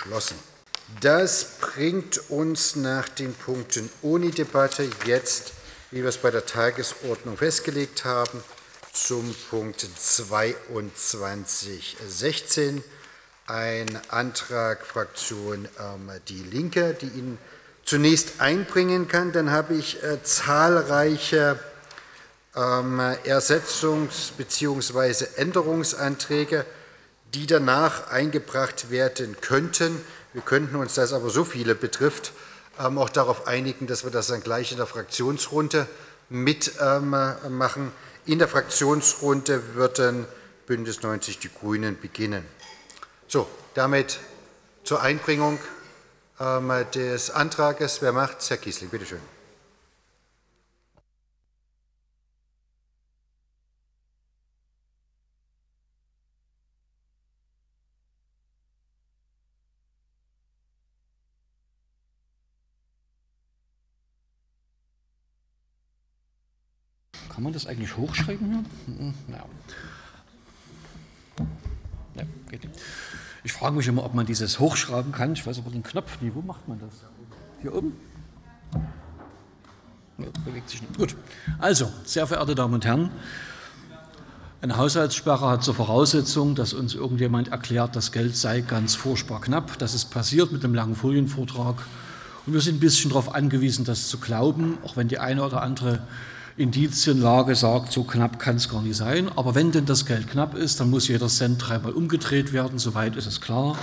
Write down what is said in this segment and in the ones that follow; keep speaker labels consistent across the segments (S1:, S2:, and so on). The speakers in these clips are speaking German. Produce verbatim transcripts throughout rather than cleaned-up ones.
S1: geschlossen. Das bringt uns nach den Punkten ohne Debatte jetzt, wie wir es bei der Tagesordnung festgelegt haben, zum Punkt zweiundzwanzig sechzehn. Ein Antrag Fraktion ähm, Die Linke, die ihn zunächst einbringen kann. Dann habe ich äh, zahlreiche ähm, Ersetzungs- bzw. Änderungsanträge, die danach eingebracht werden könnten. Wir könnten uns, das aber so viele betrifft, ähm, auch darauf einigen, dass wir das dann gleich in der Fraktionsrunde mitmachen. Ähm, in der Fraktionsrunde würden Bündnis neunzig Die Grünen beginnen. So, damit zur Einbringung ähm, des Antrages. Wer macht es? Herr Kiesling, bitte schön.
S2: Kann man das eigentlich hochschreiben hier? Ja. Ja, geht nicht. Ich frage mich immer, ob man dieses hochschreiben kann. Ich weiß aber den Knopf nie. Wo macht man das? Hier oben? Ja, bewegt sich nicht. Gut. Also, sehr verehrte Damen und Herren, eine Haushaltssperre hat zur Voraussetzung, dass uns irgendjemand erklärt, das Geld sei ganz furchtbar knapp. Das ist passiert mit einem langen Folienvortrag. Und wir sind ein bisschen darauf angewiesen, das zu glauben, auch wenn die eine oder andere Indizienlage sagt, so knapp kann es gar nicht sein. Aber wenn denn das Geld knapp ist, dann muss jeder Cent dreimal umgedreht werden. Soweit ist es klar.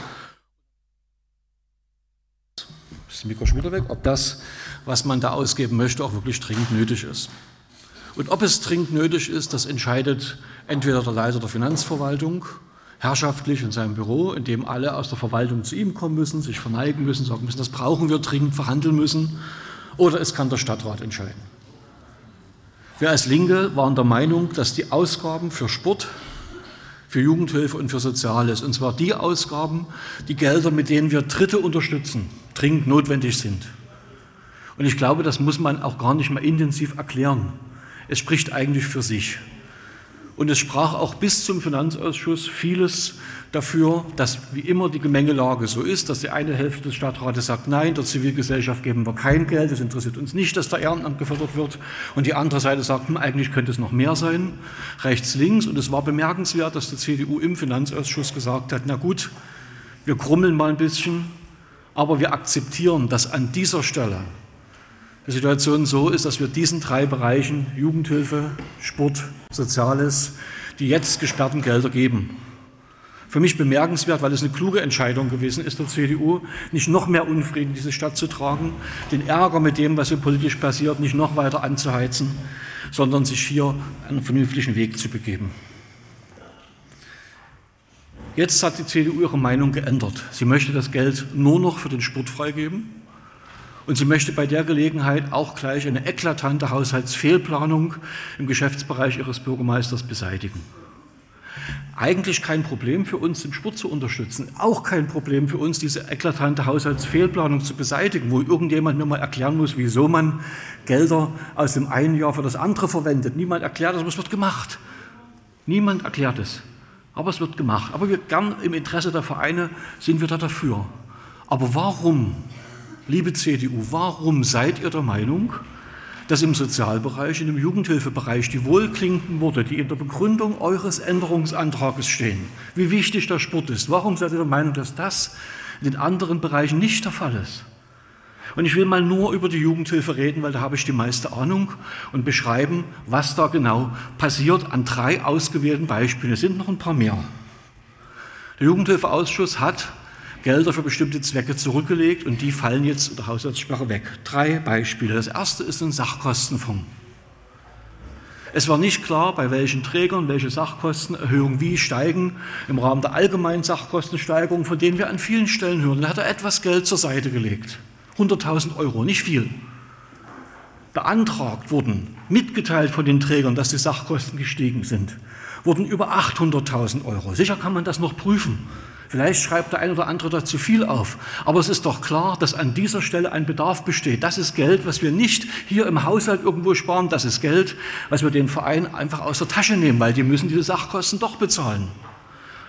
S2: Ist das Mikro schon wieder weg? Ob das, was man da ausgeben möchte, auch wirklich dringend nötig ist. Und ob es dringend nötig ist, das entscheidet entweder der Leiter der Finanzverwaltung, herrschaftlich in seinem Büro, in dem alle aus der Verwaltung zu ihm kommen müssen, sich verneigen müssen, sagen müssen, das brauchen wir dringend, verhandeln müssen. Oder es kann der Stadtrat entscheiden. Wir als Linke waren der Meinung, dass die Ausgaben für Sport, für Jugendhilfe und für Soziales, und zwar die Ausgaben, die Gelder, mit denen wir Dritte unterstützen, dringend notwendig sind. Und ich glaube, das muss man auch gar nicht mehr intensiv erklären. Es spricht eigentlich für sich. Und es sprach auch bis zum Finanzausschuss vieles dafür, dass wie immer die Gemengelage so ist, dass die eine Hälfte des Stadtrates sagt, nein, der Zivilgesellschaft geben wir kein Geld, es interessiert uns nicht, dass der Ehrenamt gefördert wird. Und die andere Seite sagt, hm, eigentlich könnte es noch mehr sein, rechts, links. Und es war bemerkenswert, dass die C D U im Finanzausschuss gesagt hat, na gut, wir grummeln mal ein bisschen, aber wir akzeptieren, dass an dieser Stelle die Situation so ist, dass wir diesen drei Bereichen Jugendhilfe, Sport, Soziales die jetzt gesperrten Gelder geben. Für mich bemerkenswert, weil es eine kluge Entscheidung gewesen ist, der C D U nicht noch mehr Unfrieden in diese Stadt zu tragen, den Ärger mit dem, was hier politisch passiert, nicht noch weiter anzuheizen, sondern sich hier einen vernünftigen Weg zu begeben. Jetzt hat die C D U ihre Meinung geändert. Sie möchte das Geld nur noch für den Sport freigeben. Und sie möchte bei der Gelegenheit auch gleich eine eklatante Haushaltsfehlplanung im Geschäftsbereich ihres Bürgermeisters beseitigen. Eigentlich kein Problem für uns, den Sport zu unterstützen. Auch kein Problem für uns, diese eklatante Haushaltsfehlplanung zu beseitigen, wo irgendjemand mir mal erklären muss, wieso man Gelder aus dem einen Jahr für das andere verwendet. Niemand erklärt das, aber es wird gemacht. Niemand erklärt es, aber es wird gemacht. Aber wir gern im Interesse der Vereine sind wir da dafür. Aber warum? Liebe C D U, warum seid ihr der Meinung, dass im Sozialbereich, in dem Jugendhilfebereich die wohlklingenden Worte, die in der Begründung eures Änderungsantrages stehen, wie wichtig der Sport ist, warum seid ihr der Meinung, dass das in den anderen Bereichen nicht der Fall ist? Und ich will mal nur über die Jugendhilfe reden, weil da habe ich die meiste Ahnung und beschreiben, was da genau passiert an drei ausgewählten Beispielen. Es sind noch ein paar mehr. Der Jugendhilfeausschuss hat Gelder für bestimmte Zwecke zurückgelegt und die fallen jetzt in der Haushaltssperre weg. Drei Beispiele. Das erste ist ein Sachkostenfonds. Es war nicht klar, bei welchen Trägern welche Sachkostenerhöhungen wie steigen im Rahmen der allgemeinen Sachkostensteigerung, von denen wir an vielen Stellen hören. Da hat er etwas Geld zur Seite gelegt. hunderttausend Euro, nicht viel. Beantragt wurden, mitgeteilt von den Trägern, dass die Sachkosten gestiegen sind, wurden über achthunderttausend Euro. Sicher kann man das noch prüfen. Vielleicht schreibt der eine oder andere da zu viel auf. Aber es ist doch klar, dass an dieser Stelle ein Bedarf besteht. Das ist Geld, was wir nicht hier im Haushalt irgendwo sparen. Das ist Geld, was wir den Vereinen einfach aus der Tasche nehmen, weil die müssen diese Sachkosten doch bezahlen.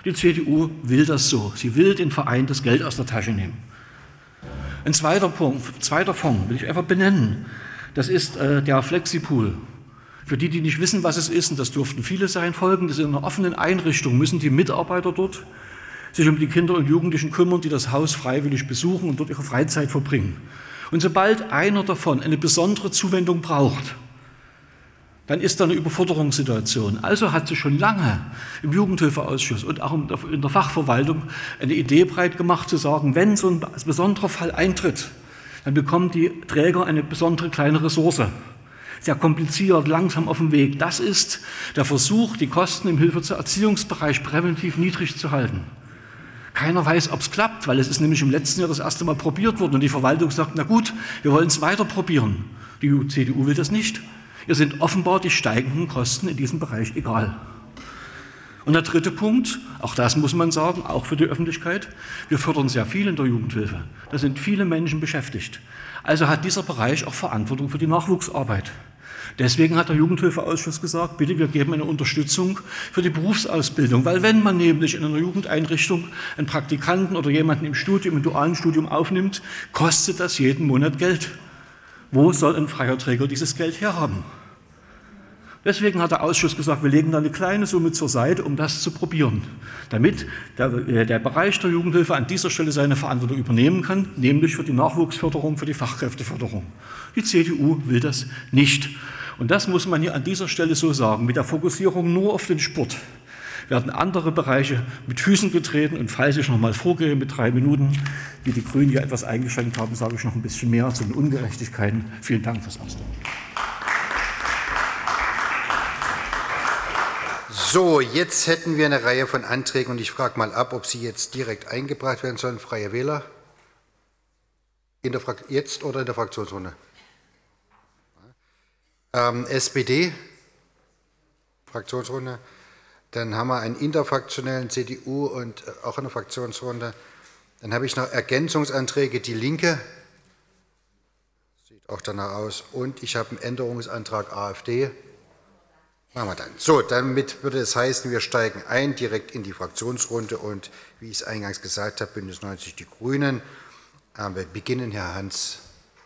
S2: Die C D U will das so. Sie will den Verein das Geld aus der Tasche nehmen. Ein zweiter Punkt, zweiter Fonds will ich einfach benennen. Das ist äh, der Flexipool. Für die, die nicht wissen, was es ist, und das dürften viele sein, Folgendes: in einer offenen Einrichtung müssen die Mitarbeiter dort sich um die Kinder und Jugendlichen kümmern, die das Haus freiwillig besuchen und dort ihre Freizeit verbringen. Und sobald einer davon eine besondere Zuwendung braucht, dann ist da eine Überforderungssituation. Also hat sich schon lange im Jugendhilfeausschuss und auch in der Fachverwaltung eine Idee breit gemacht, zu sagen, wenn so ein besonderer Fall eintritt, dann bekommen die Träger eine besondere kleine Ressource. Sehr kompliziert, langsam auf dem Weg. Das ist der Versuch, die Kosten im Hilfe- und Erziehungsbereich präventiv niedrig zu halten. Keiner weiß, ob es klappt, weil es ist nämlich im letzten Jahr das erste Mal probiert worden und die Verwaltung sagt, na gut, wir wollen es weiter probieren. Die C D U will das nicht. Ihr sind offenbar die steigenden Kosten in diesem Bereich egal. Und der dritte Punkt, auch das muss man sagen, auch für die Öffentlichkeit, wir fördern sehr viel in der Jugendhilfe. Da sind viele Menschen beschäftigt. Also hat dieser Bereich auch Verantwortung für die Nachwuchsarbeit. Deswegen hat der Jugendhilfeausschuss gesagt, bitte, wir geben eine Unterstützung für die Berufsausbildung, weil wenn man nämlich in einer Jugendeinrichtung einen Praktikanten oder jemanden im Studium, im dualen Studium aufnimmt, kostet das jeden Monat Geld. Wo soll ein freier Träger dieses Geld herhaben? Deswegen hat der Ausschuss gesagt, wir legen da eine kleine Summe zur Seite, um das zu probieren, damit der, der Bereich der Jugendhilfe an dieser Stelle seine Verantwortung übernehmen kann, nämlich für die Nachwuchsförderung, für die Fachkräfteförderung. Die C D U will das nicht. Und das muss man hier an dieser Stelle so sagen. Mit der Fokussierung nur auf den Sport werden andere Bereiche mit Füßen getreten. Und falls ich noch mal vorgehe mit drei Minuten, wie die Grünen hier etwas eingeschränkt haben, sage ich noch ein bisschen mehr zu den Ungerechtigkeiten. Vielen Dank fürs Erste.
S1: So, jetzt hätten wir eine Reihe von Anträgen und ich frage mal ab, ob sie jetzt direkt eingebracht werden sollen. Freie Wähler? In der Frakt- jetzt oder in der Fraktionsrunde? Ähm, S P D? Fraktionsrunde? Dann haben wir einen interfraktionellen C D U und auch eine Fraktionsrunde. Dann habe ich noch Ergänzungsanträge, die Linke. Sieht auch danach aus. Und ich habe einen Änderungsantrag A F D. Machen wir dann. So, damit würde es heißen, wir steigen ein direkt in die Fraktionsrunde und wie ich es eingangs gesagt habe, Bündnis neunzig Die Grünen. Äh, wir beginnen, Herr Hans.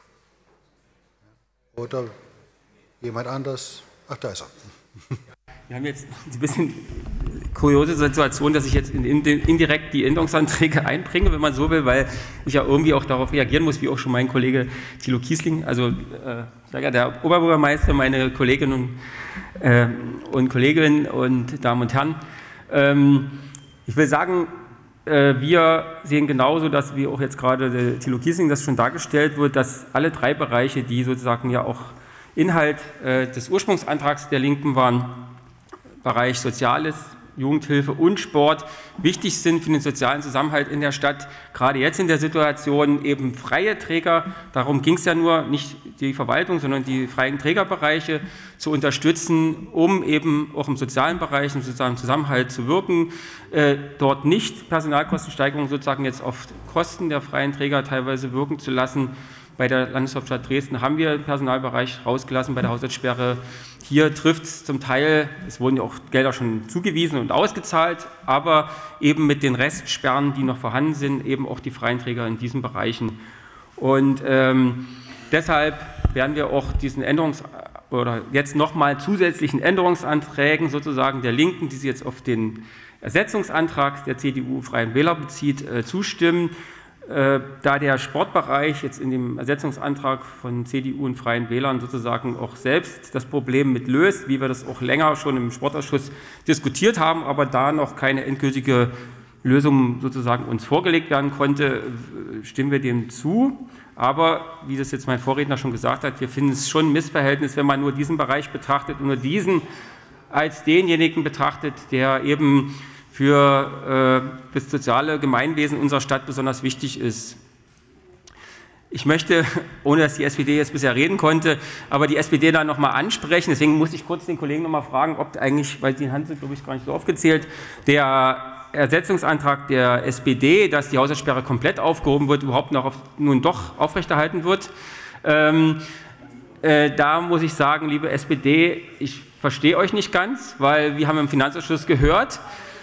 S1: Oder jemand anders? Ach, da ist er.
S3: Wir haben jetzt ein bisschen kuriose Situation, dass ich jetzt indirekt die Änderungsanträge einbringe, wenn man so will, weil ich ja irgendwie auch darauf reagieren muss, wie auch schon mein Kollege Thilo Kiesling, also äh, der Oberbürgermeister, meine Kolleginnen und, äh, und Kolleginnen und Damen und Herren. Ähm, ich will sagen, äh, wir sehen genauso, dass wie auch jetzt gerade der Thilo Kiesling das schon dargestellt wird, dass alle drei Bereiche, die sozusagen ja auch Inhalt äh, des Ursprungsantrags der Linken waren, Bereich Soziales, Jugendhilfe und Sport wichtig sind für den sozialen Zusammenhalt in der Stadt. Gerade jetzt in der Situation eben freie Träger, darum ging es ja nur, nicht die Verwaltung, sondern die freien Trägerbereiche zu unterstützen, um eben auch im sozialen Bereich, im sozialen Zusammenhalt zu wirken, äh, dort nicht Personalkostensteigerungen sozusagen jetzt auf Kosten der freien Träger teilweise wirken zu lassen. Bei der Landeshauptstadt Dresden haben wir den Personalbereich rausgelassen, bei der Haushaltssperre. Hier trifft es zum Teil, es wurden ja auch Gelder schon zugewiesen und ausgezahlt, aber eben mit den Restsperren, die noch vorhanden sind, eben auch die freien Träger in diesen Bereichen. Und ähm, deshalb werden wir auch diesen Änderungs- oder jetzt nochmal zusätzlichen Änderungsanträgen sozusagen der Linken, die sich jetzt auf den Ersetzungsantrag der C D U Freien Wähler bezieht, äh, zustimmen. Äh, da der Sportbereich jetzt in dem Ersetzungsantrag von C D U und Freien Wählern sozusagen auch selbst das Problem mit löst, wie wir das auch länger schon im Sportausschuss diskutiert haben, aber da noch keine endgültige Lösung sozusagen uns vorgelegt werden konnte, stimmen wir dem zu. Aber, wie das jetzt mein Vorredner schon gesagt hat, wir finden es schon ein Missverhältnis, wenn man nur diesen Bereich betrachtet und nur diesen als denjenigen betrachtet, der eben für äh, das soziale Gemeinwesen unserer Stadt besonders wichtig ist. Ich möchte, ohne dass die S P D jetzt bisher reden konnte, aber die S P D da noch mal ansprechen. Deswegen muss ich kurz den Kollegen noch mal fragen, ob eigentlich, weil die Hand sind, glaube ich, gar nicht so aufgezählt, der Ersetzungsantrag der S P D, dass die Haushaltssperre komplett aufgehoben wird, überhaupt noch auf, nun doch aufrechterhalten wird. Ähm, äh, da muss ich sagen, liebe S P D, ich verstehe euch nicht ganz, weil wir haben im Finanzausschuss gehört,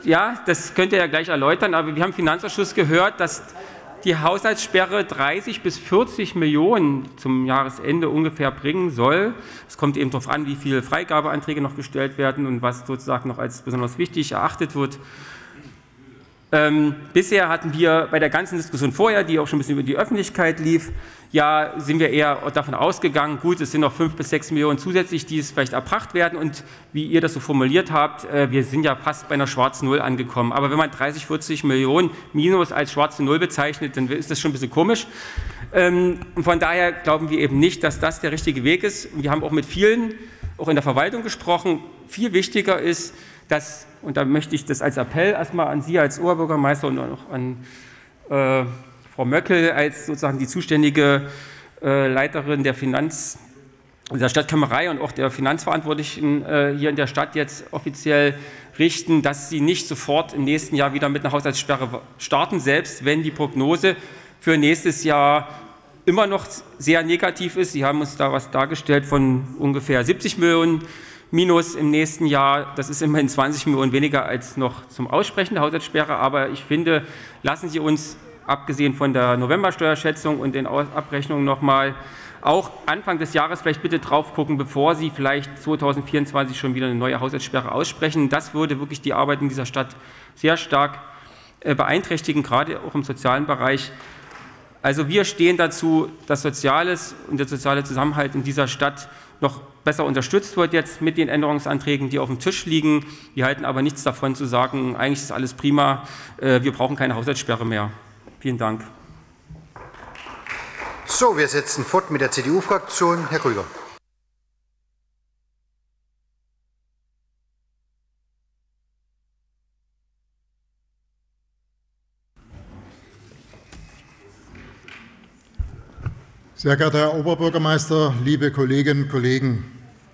S3: ja, das könnt ihr ja gleich erläutern, aber wir haben im Finanzausschuss gehört, dass die Haushaltssperre dreißig bis vierzig Millionen zum Jahresende ungefähr bringen soll. Es kommt eben darauf an, wie viele Freigabeanträge noch gestellt werden und was sozusagen noch als besonders wichtig erachtet wird. Ähm, bisher hatten wir bei der ganzen Diskussion vorher, die auch schon ein bisschen über die Öffentlichkeit lief, ja, sind wir eher davon ausgegangen, gut, es sind noch fünf bis sechs Millionen zusätzlich, die es vielleicht erbracht werden und wie ihr das so formuliert habt, äh, wir sind ja fast bei einer schwarzen Null angekommen. Aber wenn man dreißig, vierzig Millionen minus als schwarze Null bezeichnet, dann ist das schon ein bisschen komisch. Ähm, und von daher glauben wir eben nicht, dass das der richtige Weg ist. Und wir haben auch mit vielen, auch in der Verwaltung gesprochen, viel wichtiger ist, dass, und da möchte ich das als Appell erstmal an Sie als Oberbürgermeister und auch an äh, Frau Möckel als sozusagen die zuständige äh, Leiterin der Finanz, der Stadtkämmerei und auch der Finanzverantwortlichen äh, hier in der Stadt jetzt offiziell richten, dass sie nicht sofort im nächsten Jahr wieder mit einer Haushaltssperre starten, selbst wenn die Prognose für nächstes Jahr immer noch sehr negativ ist. Sie haben uns da was dargestellt von ungefähr siebzig Millionen Minus im nächsten Jahr. Das ist immerhin zwanzig Millionen weniger als noch zum Aussprechen der Haushaltssperre. Aber ich finde, lassen Sie uns, abgesehen von der Novembersteuerschätzung und den Abrechnungen noch mal, auch Anfang des Jahres vielleicht bitte drauf gucken, bevor Sie vielleicht zweitausendvierundzwanzig schon wieder eine neue Haushaltssperre aussprechen. Das würde wirklich die Arbeit in dieser Stadt sehr stark beeinträchtigen, gerade auch im sozialen Bereich. Also wir stehen dazu, dass Soziales und der soziale Zusammenhalt in dieser Stadt noch besser unterstützt wird jetzt mit den Änderungsanträgen, die auf dem Tisch liegen. Wir halten aber nichts davon zu sagen, eigentlich ist alles prima, wir brauchen keine Haushaltssperre mehr. Vielen Dank.
S1: So, wir setzen fort mit der C D U-Fraktion. Herr Krüger.
S4: Sehr geehrter Herr Oberbürgermeister, liebe Kolleginnen und Kollegen!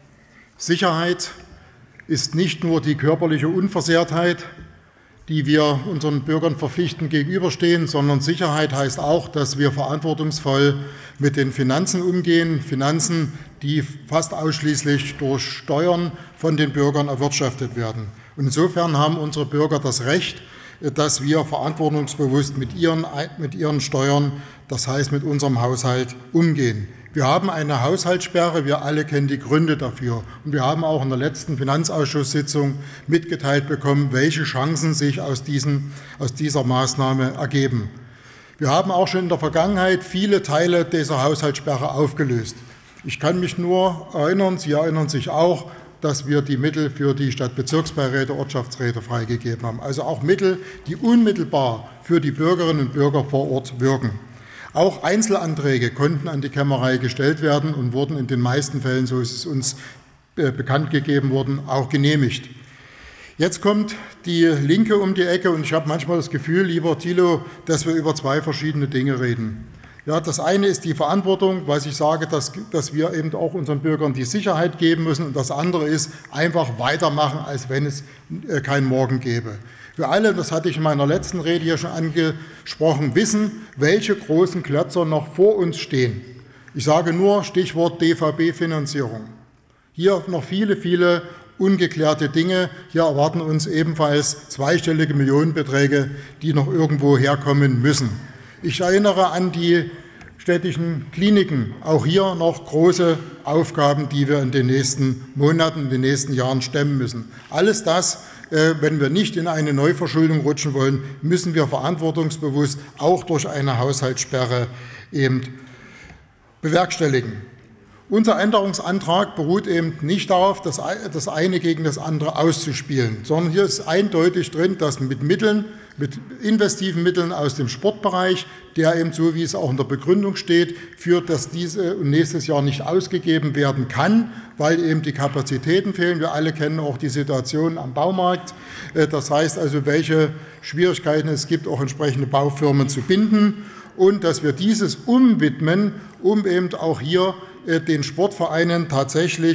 S4: Sicherheit ist nicht nur die körperliche Unversehrtheit, die wir unseren Bürgern verpflichtend gegenüberstehen, sondern Sicherheit heißt auch, dass wir verantwortungsvoll mit den Finanzen umgehen, Finanzen, die fast ausschließlich durch Steuern von den Bürgern erwirtschaftet werden. Und insofern haben unsere Bürger das Recht, dass wir verantwortungsbewusst mit ihren, mit ihren Steuern, das heißt mit unserem Haushalt, umgehen. Wir haben eine Haushaltssperre, wir alle kennen die Gründe dafür. Und wir haben auch in der letzten Finanzausschusssitzung mitgeteilt bekommen, welche Chancen sich aus, diesen, aus dieser Maßnahme ergeben. Wir haben auch schon in der Vergangenheit viele Teile dieser Haushaltssperre aufgelöst. Ich kann mich nur erinnern, Sie erinnern sich auch, dass wir die Mittel für die Stadtbezirksbeiräte, Ortschaftsräte freigegeben haben. Also auch Mittel, die unmittelbar für die Bürgerinnen und Bürger vor Ort wirken. Auch Einzelanträge konnten an die Kämmerei gestellt werden und wurden in den meisten Fällen, so ist es uns äh, bekannt gegeben worden, auch genehmigt. Jetzt kommt die Linke um die Ecke und ich habe manchmal das Gefühl, lieber Thilo, dass wir über zwei verschiedene Dinge reden. Ja, das eine ist die Verantwortung, was ich sage, dass, dass wir eben auch unseren Bürgern die Sicherheit geben müssen. Und das andere ist einfach weitermachen, als wenn es äh, keinen Morgen gäbe. Wir alle, das hatte ich in meiner letzten Rede hier schon angesprochen, wissen, welche großen Klötzer noch vor uns stehen. Ich sage nur Stichwort D V B-Finanzierung. Hier noch viele, viele ungeklärte Dinge. Hier erwarten uns ebenfalls zweistellige Millionenbeträge, die noch irgendwo herkommen müssen. Ich erinnere an die städtischen Kliniken. Auch hier noch große Aufgaben, die wir in den nächsten Monaten, in den nächsten Jahren stemmen müssen. Alles das, wenn wir nicht in eine Neuverschuldung rutschen wollen, müssen wir verantwortungsbewusst auch durch eine Haushaltssperre eben bewerkstelligen. Unser Änderungsantrag beruht eben nicht darauf, das eine gegen das andere auszuspielen, sondern hier ist eindeutig drin, dass mit Mitteln, mit investiven Mitteln aus dem Sportbereich, der eben so, wie es auch in der Begründung steht, führt, dass diese nächstes Jahr nicht ausgegeben werden kann, weil eben die Kapazitäten fehlen. Wir alle kennen auch die Situation am Baumarkt. Das heißt also, welche Schwierigkeiten es gibt, auch entsprechende Baufirmen zu binden und dass wir dieses umwidmen, um eben auch hier den Sportvereinen tatsächlich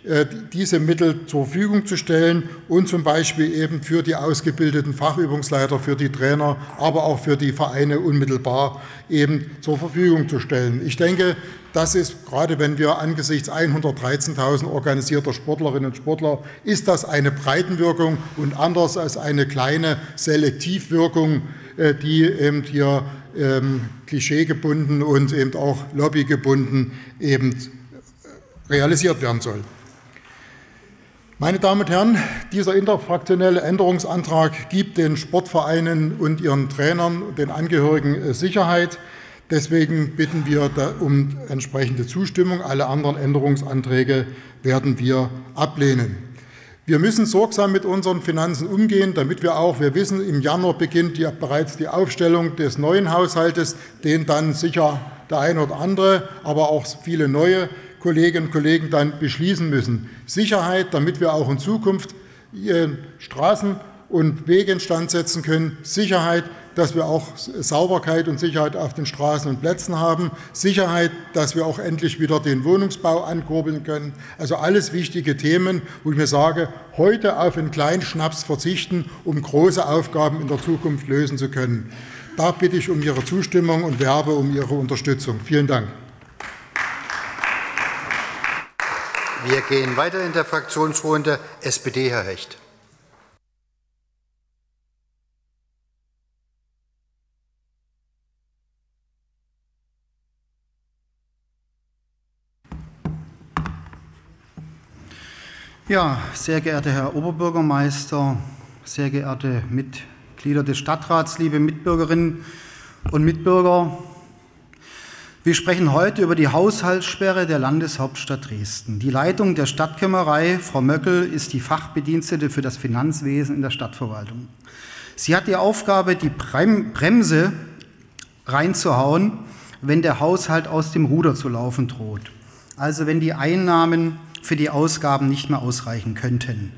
S4: diese Mittel zur Verfügung zu stellen und zum Beispiel eben für die ausgebildeten Fachübungsleiter, für die Trainer, aber auch für die Vereine unmittelbar eben zur Verfügung zu stellen. Ich denke, das ist, gerade wenn wir angesichts hundertdreizehntausend organisierter Sportlerinnen und Sportler, ist das eine Breitenwirkung und anders als eine kleine Selektivwirkung, die eben hier ähm, klischeegebunden und eben auch lobbygebunden eben realisiert werden soll. Meine Damen und Herren, dieser interfraktionelle Änderungsantrag gibt den Sportvereinen und ihren Trainern und den Angehörigen Sicherheit. Deswegen bitten wir um entsprechende Zustimmung. Alle anderen Änderungsanträge werden wir ablehnen. Wir müssen sorgsam mit unseren Finanzen umgehen, damit wir auch, wir wissen, im Januar beginnt die, bereits die Aufstellung des neuen Haushaltes, den dann sicher der eine oder andere, aber auch viele neue Kolleginnen und Kollegen dann beschließen müssen. Sicherheit, damit wir auch in Zukunft Straßen und Wege instand setzen können. Sicherheit, dass wir auch Sauberkeit und Sicherheit auf den Straßen und Plätzen haben. Sicherheit, dass wir auch endlich wieder den Wohnungsbau ankurbeln können. Also alles wichtige Themen, wo ich mir sage, heute auf einen kleinen Schnaps verzichten, um große Aufgaben in der Zukunft lösen zu können. Da bitte ich um Ihre Zustimmung und werbe um Ihre Unterstützung. Vielen Dank.
S1: Wir gehen weiter in der Fraktionsrunde. S P D, Herr Hecht.
S5: Ja, sehr geehrter Herr Oberbürgermeister, sehr geehrte Mitglieder des Stadtrats, liebe Mitbürgerinnen und Mitbürger, wir sprechen heute über die Haushaltssperre der Landeshauptstadt Dresden. Die Leitung der Stadtkämmerei, Frau Möckel, ist die Fachbedienstete für das Finanzwesen in der Stadtverwaltung. Sie hat die Aufgabe, die Bremse reinzuhauen, wenn der Haushalt aus dem Ruder zu laufen droht. Also wenn die Einnahmen für die Ausgaben nicht mehr ausreichen könnten.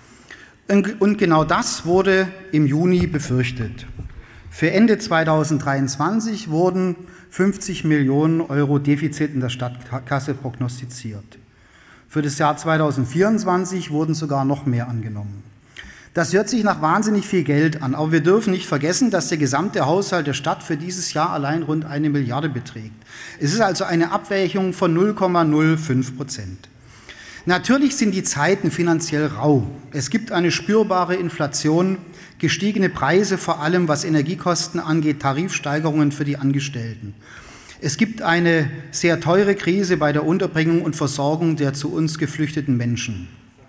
S5: Und genau das wurde im Juni befürchtet. Für Ende zweitausenddreiundzwanzig wurden fünfzig Millionen Euro Defizit in der Stadtkasse prognostiziert. Für das Jahr zweitausendvierundzwanzig wurden sogar noch mehr angenommen. Das hört sich nach wahnsinnig viel Geld an, aber wir dürfen nicht vergessen, dass der gesamte Haushalt der Stadt für dieses Jahr allein rund eine Milliarde beträgt. Es ist also eine Abweichung von null Komma null fünf Prozent. Natürlich sind die Zeiten finanziell rau. Es gibt eine spürbare Inflation, gestiegene Preise, vor allem was Energiekosten angeht, Tarifsteigerungen für die Angestellten. Es gibt eine sehr teure Krise bei der Unterbringung und Versorgung der zu uns geflüchteten Menschen.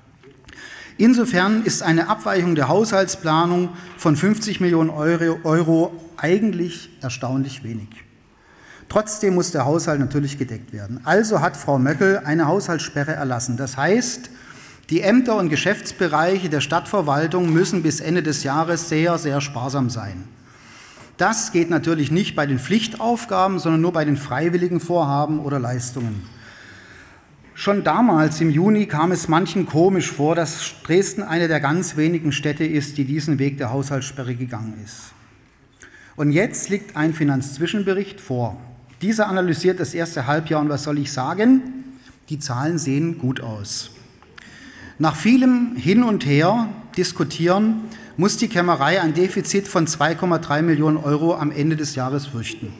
S5: Insofern ist eine Abweichung der Haushaltsplanung von fünfzig Millionen Euro eigentlich erstaunlich wenig. Trotzdem muss der Haushalt natürlich gedeckt werden. Also hat Frau Möckel eine Haushaltssperre erlassen. Das heißt, die Ämter und Geschäftsbereiche der Stadtverwaltung müssen bis Ende des Jahres sehr, sehr sparsam sein. Das geht natürlich nicht bei den Pflichtaufgaben, sondern nur bei den freiwilligen Vorhaben oder Leistungen. Schon damals im Juni kam es manchen komisch vor, dass Dresden eine der ganz wenigen Städte ist, die diesen Weg der Haushaltssperre gegangen ist. Und jetzt liegt ein Finanzzwischenbericht vor. Dieser analysiert das erste Halbjahr und was soll ich sagen? Die Zahlen sehen gut aus. Nach vielem Hin und Her diskutieren muss die Kämmerei ein Defizit von zwei Komma drei Millionen Euro am Ende des Jahres fürchten.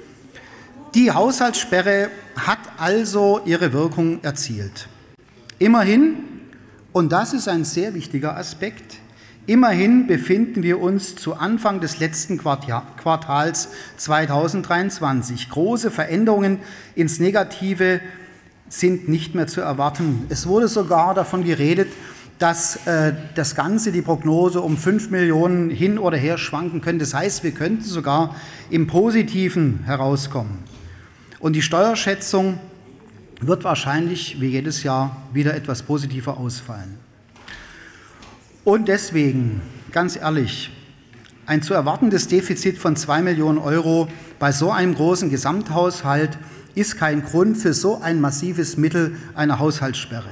S5: Die Haushaltssperre hat also ihre Wirkung erzielt. Immerhin, und das ist ein sehr wichtiger Aspekt, immerhin befinden wir uns zu Anfang des letzten Quartals zweitausenddreiundzwanzig. Große Veränderungen ins Negative sind nicht mehr zu erwarten. Es wurde sogar davon geredet, dass äh, das Ganze, die Prognose, um fünf Millionen hin oder her schwanken könnte. Das heißt, wir könnten sogar im Positiven herauskommen. Und die Steuerschätzung wird wahrscheinlich wie jedes Jahr wieder etwas positiver ausfallen. Und deswegen, ganz ehrlich, ein zu erwartendes Defizit von zwei Millionen Euro bei so einem großen Gesamthaushalt ist kein Grund für so ein massives Mittel einer Haushaltssperre.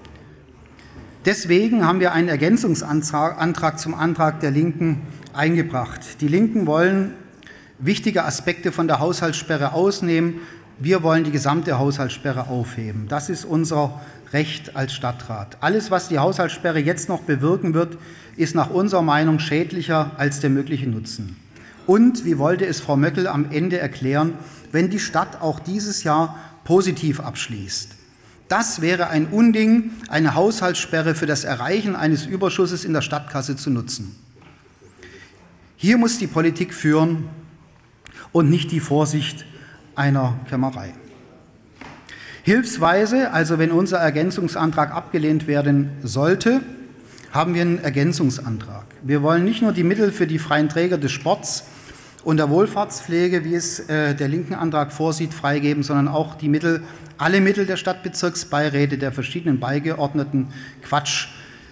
S5: Deswegen haben wir einen Ergänzungsantrag zum Antrag der Linken eingebracht. Die Linken wollen wichtige Aspekte von der Haushaltssperre ausnehmen, Wir wollen die gesamte Haushaltssperre aufheben. Das ist unser Recht als Stadtrat. Alles, was die Haushaltssperre jetzt noch bewirken wird, ist nach unserer Meinung schädlicher als der mögliche Nutzen. Und wie wollte es Frau Möckel am Ende erklären, wenn die Stadt auch dieses Jahr positiv abschließt? Das wäre ein Unding, eine Haushaltssperre für das Erreichen eines Überschusses in der Stadtkasse zu nutzen. Hier muss die Politik führen und nicht die Vorsicht einer Kämmerei. Hilfsweise, also wenn unser Ergänzungsantrag abgelehnt werden sollte, haben wir einen Ergänzungsantrag. Wir wollen nicht nur die Mittel für die freien Träger des Sports und der Wohlfahrtspflege, wie es äh, der linken Antrag vorsieht, freigeben, sondern auch die Mittel, alle Mittel der Stadtbezirksbeiräte, der verschiedenen Beigeordneten, Quatsch,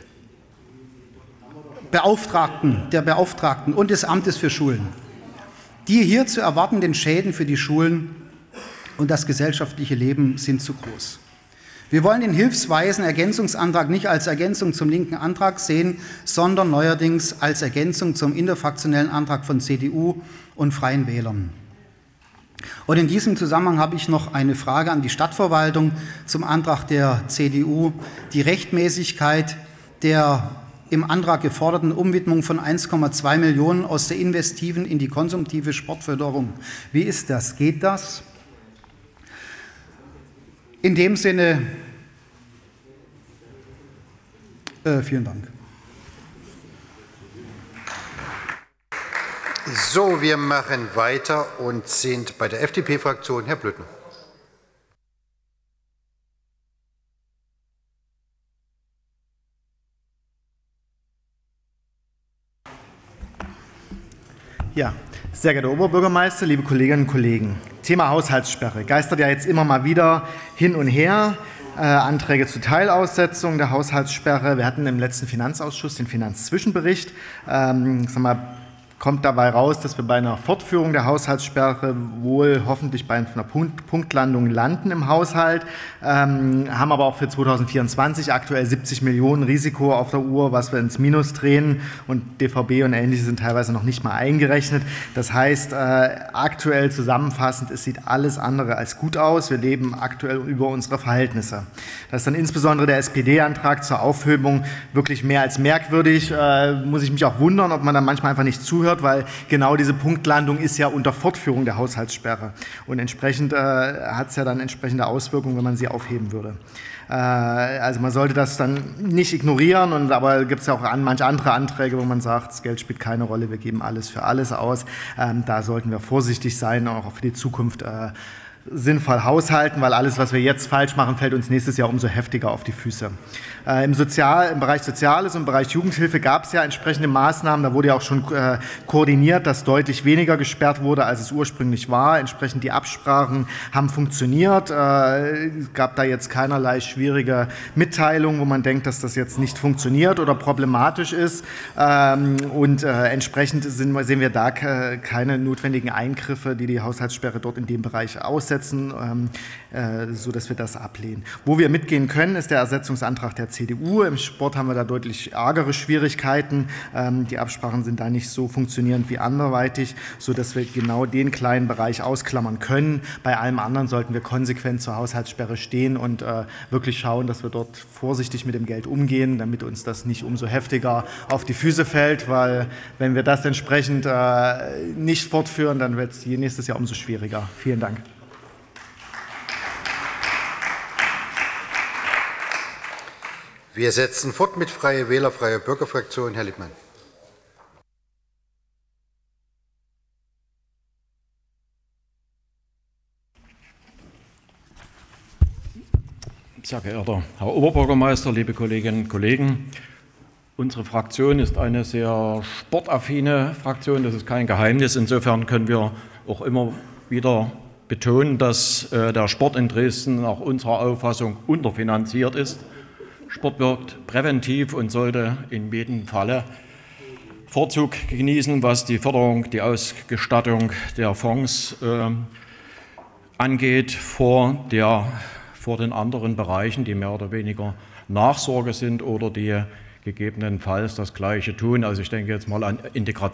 S5: Beauftragten, der Beauftragten und des Amtes für Schulen. Die hier zu erwartenden Schäden für die Schulen und das gesellschaftliche Leben sind zu groß. Wir wollen den hilfsweisen Ergänzungsantrag nicht als Ergänzung zum linken Antrag sehen, sondern neuerdings als Ergänzung zum interfraktionellen Antrag von C D U und Freien Wählern. Und in diesem Zusammenhang habe ich noch eine Frage an die Stadtverwaltung zum Antrag der C D U. Die Rechtmäßigkeit der im Antrag geforderten Umwidmung von eins Komma zwei Millionen aus der investiven in die konsumtive Sportförderung. Wie ist das? Geht das? In dem Sinne, äh, vielen Dank.
S1: So, wir machen weiter und sind bei der F D P-Fraktion. Herr Blödner.
S6: Ja, sehr geehrter Oberbürgermeister, liebe Kolleginnen und Kollegen. Thema Haushaltssperre geistert ja jetzt immer mal wieder hin und her. Äh, Anträge zur Teilaussetzung der Haushaltssperre. Wir hatten im letzten Finanzausschuss den Finanzzwischenbericht. Ähm, sag mal, kommt dabei raus, dass wir bei einer Fortführung der Haushaltssperre wohl hoffentlich bei einer Punkt Punktlandung landen im Haushalt, ähm, haben aber auch für zweitausendvierundzwanzig aktuell siebzig Millionen Risiko auf der Uhr, was wir ins Minus drehen, und D V B und Ähnliches sind teilweise noch nicht mal eingerechnet. Das heißt, äh, aktuell zusammenfassend, es sieht alles andere als gut aus. Wir leben aktuell über unsere Verhältnisse. Das ist dann insbesondere der S P D-Antrag zur Aufhebung wirklich mehr als merkwürdig. Äh, muss ich mich auch wundern, ob man da manchmal einfach nicht zuhört, weil genau diese Punktlandung ist ja unter Fortführung der Haushaltssperre. Und entsprechend äh, hat es ja dann entsprechende Auswirkungen, wenn man sie aufheben würde. Äh, also man sollte das dann nicht ignorieren, und aber gibt es ja auch an, manche andere Anträge, wo man sagt, das Geld spielt keine Rolle, wir geben alles für alles aus. Ähm, da sollten wir vorsichtig sein, auch für die Zukunft äh, sinnvoll haushalten, weil alles, was wir jetzt falsch machen, fällt uns nächstes Jahr umso heftiger auf die Füße. Äh, im, Sozial-, Im Bereich Soziales und im Bereich Jugendhilfe gab es ja entsprechende Maßnahmen. Da wurde ja auch schon äh, koordiniert, dass deutlich weniger gesperrt wurde, als es ursprünglich war. Entsprechend die Absprachen haben funktioniert. Äh, es gab da jetzt keinerlei schwierige Mitteilungen, wo man denkt, dass das jetzt nicht funktioniert oder problematisch ist. Ähm, und äh, entsprechend sind, sehen wir da ke keine notwendigen Eingriffe, die die Haushaltssperre dort in dem Bereich aussetzen. Ähm, äh, so dass wir das ablehnen. Wo wir mitgehen können, ist der Ersetzungsantrag der C D U. Im Sport haben wir da deutlich ärgere Schwierigkeiten. Ähm, die Absprachen sind da nicht so funktionierend wie anderweitig, sodass wir genau den kleinen Bereich ausklammern können. Bei allem anderen sollten wir konsequent zur Haushaltssperre stehen und äh, wirklich schauen, dass wir dort vorsichtig mit dem Geld umgehen, damit uns das nicht umso heftiger auf die Füße fällt, weil wenn wir das entsprechend äh, nicht fortführen, dann wird es nächstes Jahr umso schwieriger. Vielen Dank.
S1: Wir setzen fort mit Freie Wähler, Freie Bürgerfraktion. Herr Lippmann.
S2: Sehr geehrter Herr Oberbürgermeister, liebe Kolleginnen und Kollegen, unsere Fraktion ist eine sehr sportaffine Fraktion, das ist kein Geheimnis. Insofern können wir auch immer wieder betonen, dass äh, der Sport in Dresden nach unserer Auffassung unterfinanziert ist. Sport wirkt präventiv und sollte in jedem Falle Vorzug genießen, was die Förderung, die Ausgestattung der Fonds äh, angeht, vor, der, vor den anderen Bereichen, die mehr oder weniger Nachsorge sind oder die gegebenenfalls das Gleiche tun. Also ich denke jetzt mal an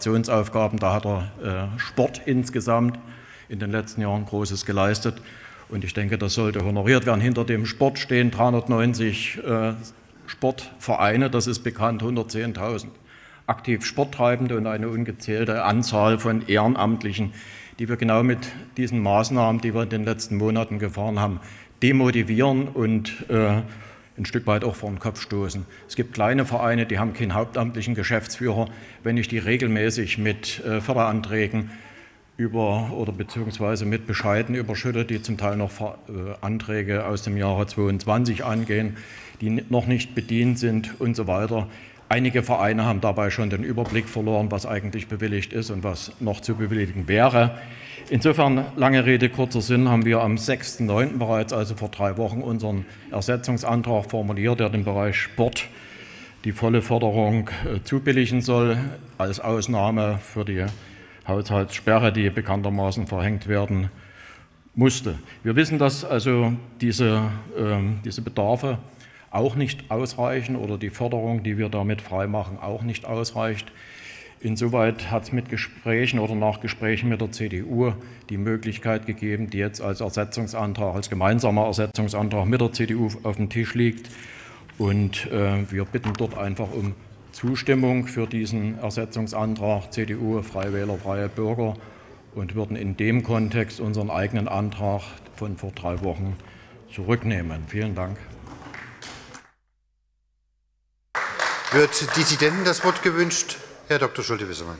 S2: Integrationsaufgaben, da hat der äh, Sport insgesamt in den letzten Jahren Großes geleistet.
S7: Und ich denke, das sollte honoriert werden. Hinter dem Sport stehen dreihundertneunzig äh, Sportvereine, das ist bekannt, hundertzehntausend aktiv Sporttreibende und eine ungezählte Anzahl von Ehrenamtlichen, die wir genau mit diesen Maßnahmen, die wir in den letzten Monaten gefahren haben, demotivieren und äh, ein Stück weit auch vor den Kopf stoßen. Es gibt kleine Vereine, die haben keinen hauptamtlichen Geschäftsführer. Wenn ich die regelmäßig mit äh, Förderanträgen über oder beziehungsweise mit Bescheiden überschütte, die zum Teil noch äh, Anträge aus dem Jahre zweiundzwanzig angehen, die noch nicht bedient sind und so weiter. Einige Vereine haben dabei schon den Überblick verloren, was eigentlich bewilligt ist und was noch zu bewilligen wäre. Insofern, lange Rede, kurzer Sinn, haben wir am sechsten neunten bereits, also vor drei Wochen, unseren Ersetzungsantrag formuliert, der dem Bereich Sport die volle Förderung äh, zubilligen soll, als Ausnahme für die Haushaltssperre, die bekanntermaßen verhängt werden musste. Wir wissen, dass also diese, äh, diese Bedarfe auch nicht ausreichen oder die Förderung, die wir damit freimachen, auch nicht ausreicht. Insoweit hat es mit Gesprächen oder nach Gesprächen mit der C D U die Möglichkeit gegeben, die jetzt als Ersetzungsantrag, als gemeinsamer Ersetzungsantrag mit der C D U auf dem Tisch liegt. Und äh, wir bitten dort einfach um Zustimmung für diesen Ersetzungsantrag C D U, Freie Wähler, Freie Bürger und würden in dem Kontext unseren eigenen Antrag von vor drei Wochen zurücknehmen. Vielen Dank.
S1: Wird Dissidenten das Wort gewünscht? Herr Doktor Schulte-Wissermann.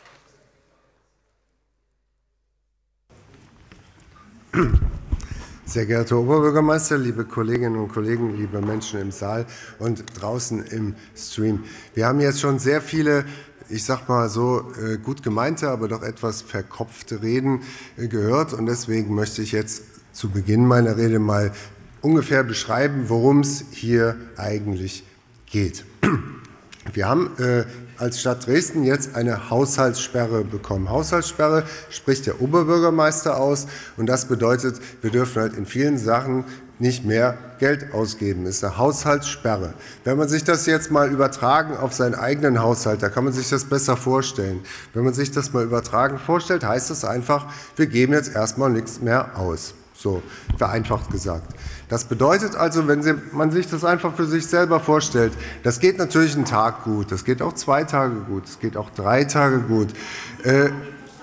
S8: Sehr geehrter Oberbürgermeister, liebe Kolleginnen und Kollegen, liebe Menschen im Saal und draußen im Stream. Wir haben jetzt schon sehr viele, ich sag mal so, gut gemeinte, aber doch etwas verkopfte Reden gehört. Und deswegen möchte ich jetzt zu Beginn meiner Rede mal ungefähr beschreiben, worum es hier eigentlich geht. Wir haben äh, als Stadt Dresden jetzt eine Haushaltssperre bekommen. Haushaltssperre spricht der Oberbürgermeister aus und das bedeutet, wir dürfen halt in vielen Sachen nicht mehr Geld ausgeben. Das ist eine Haushaltssperre. Wenn man sich das jetzt mal übertragen auf seinen eigenen Haushalt, da kann man sich das besser vorstellen. Wenn man sich das mal übertragen vorstellt, heißt das einfach, wir geben jetzt erstmal nichts mehr aus. So vereinfacht gesagt. Das bedeutet also, wenn Sie, man sich das einfach für sich selber vorstellt, das geht natürlich einen Tag gut, das geht auch zwei Tage gut, es geht auch drei Tage gut. Äh,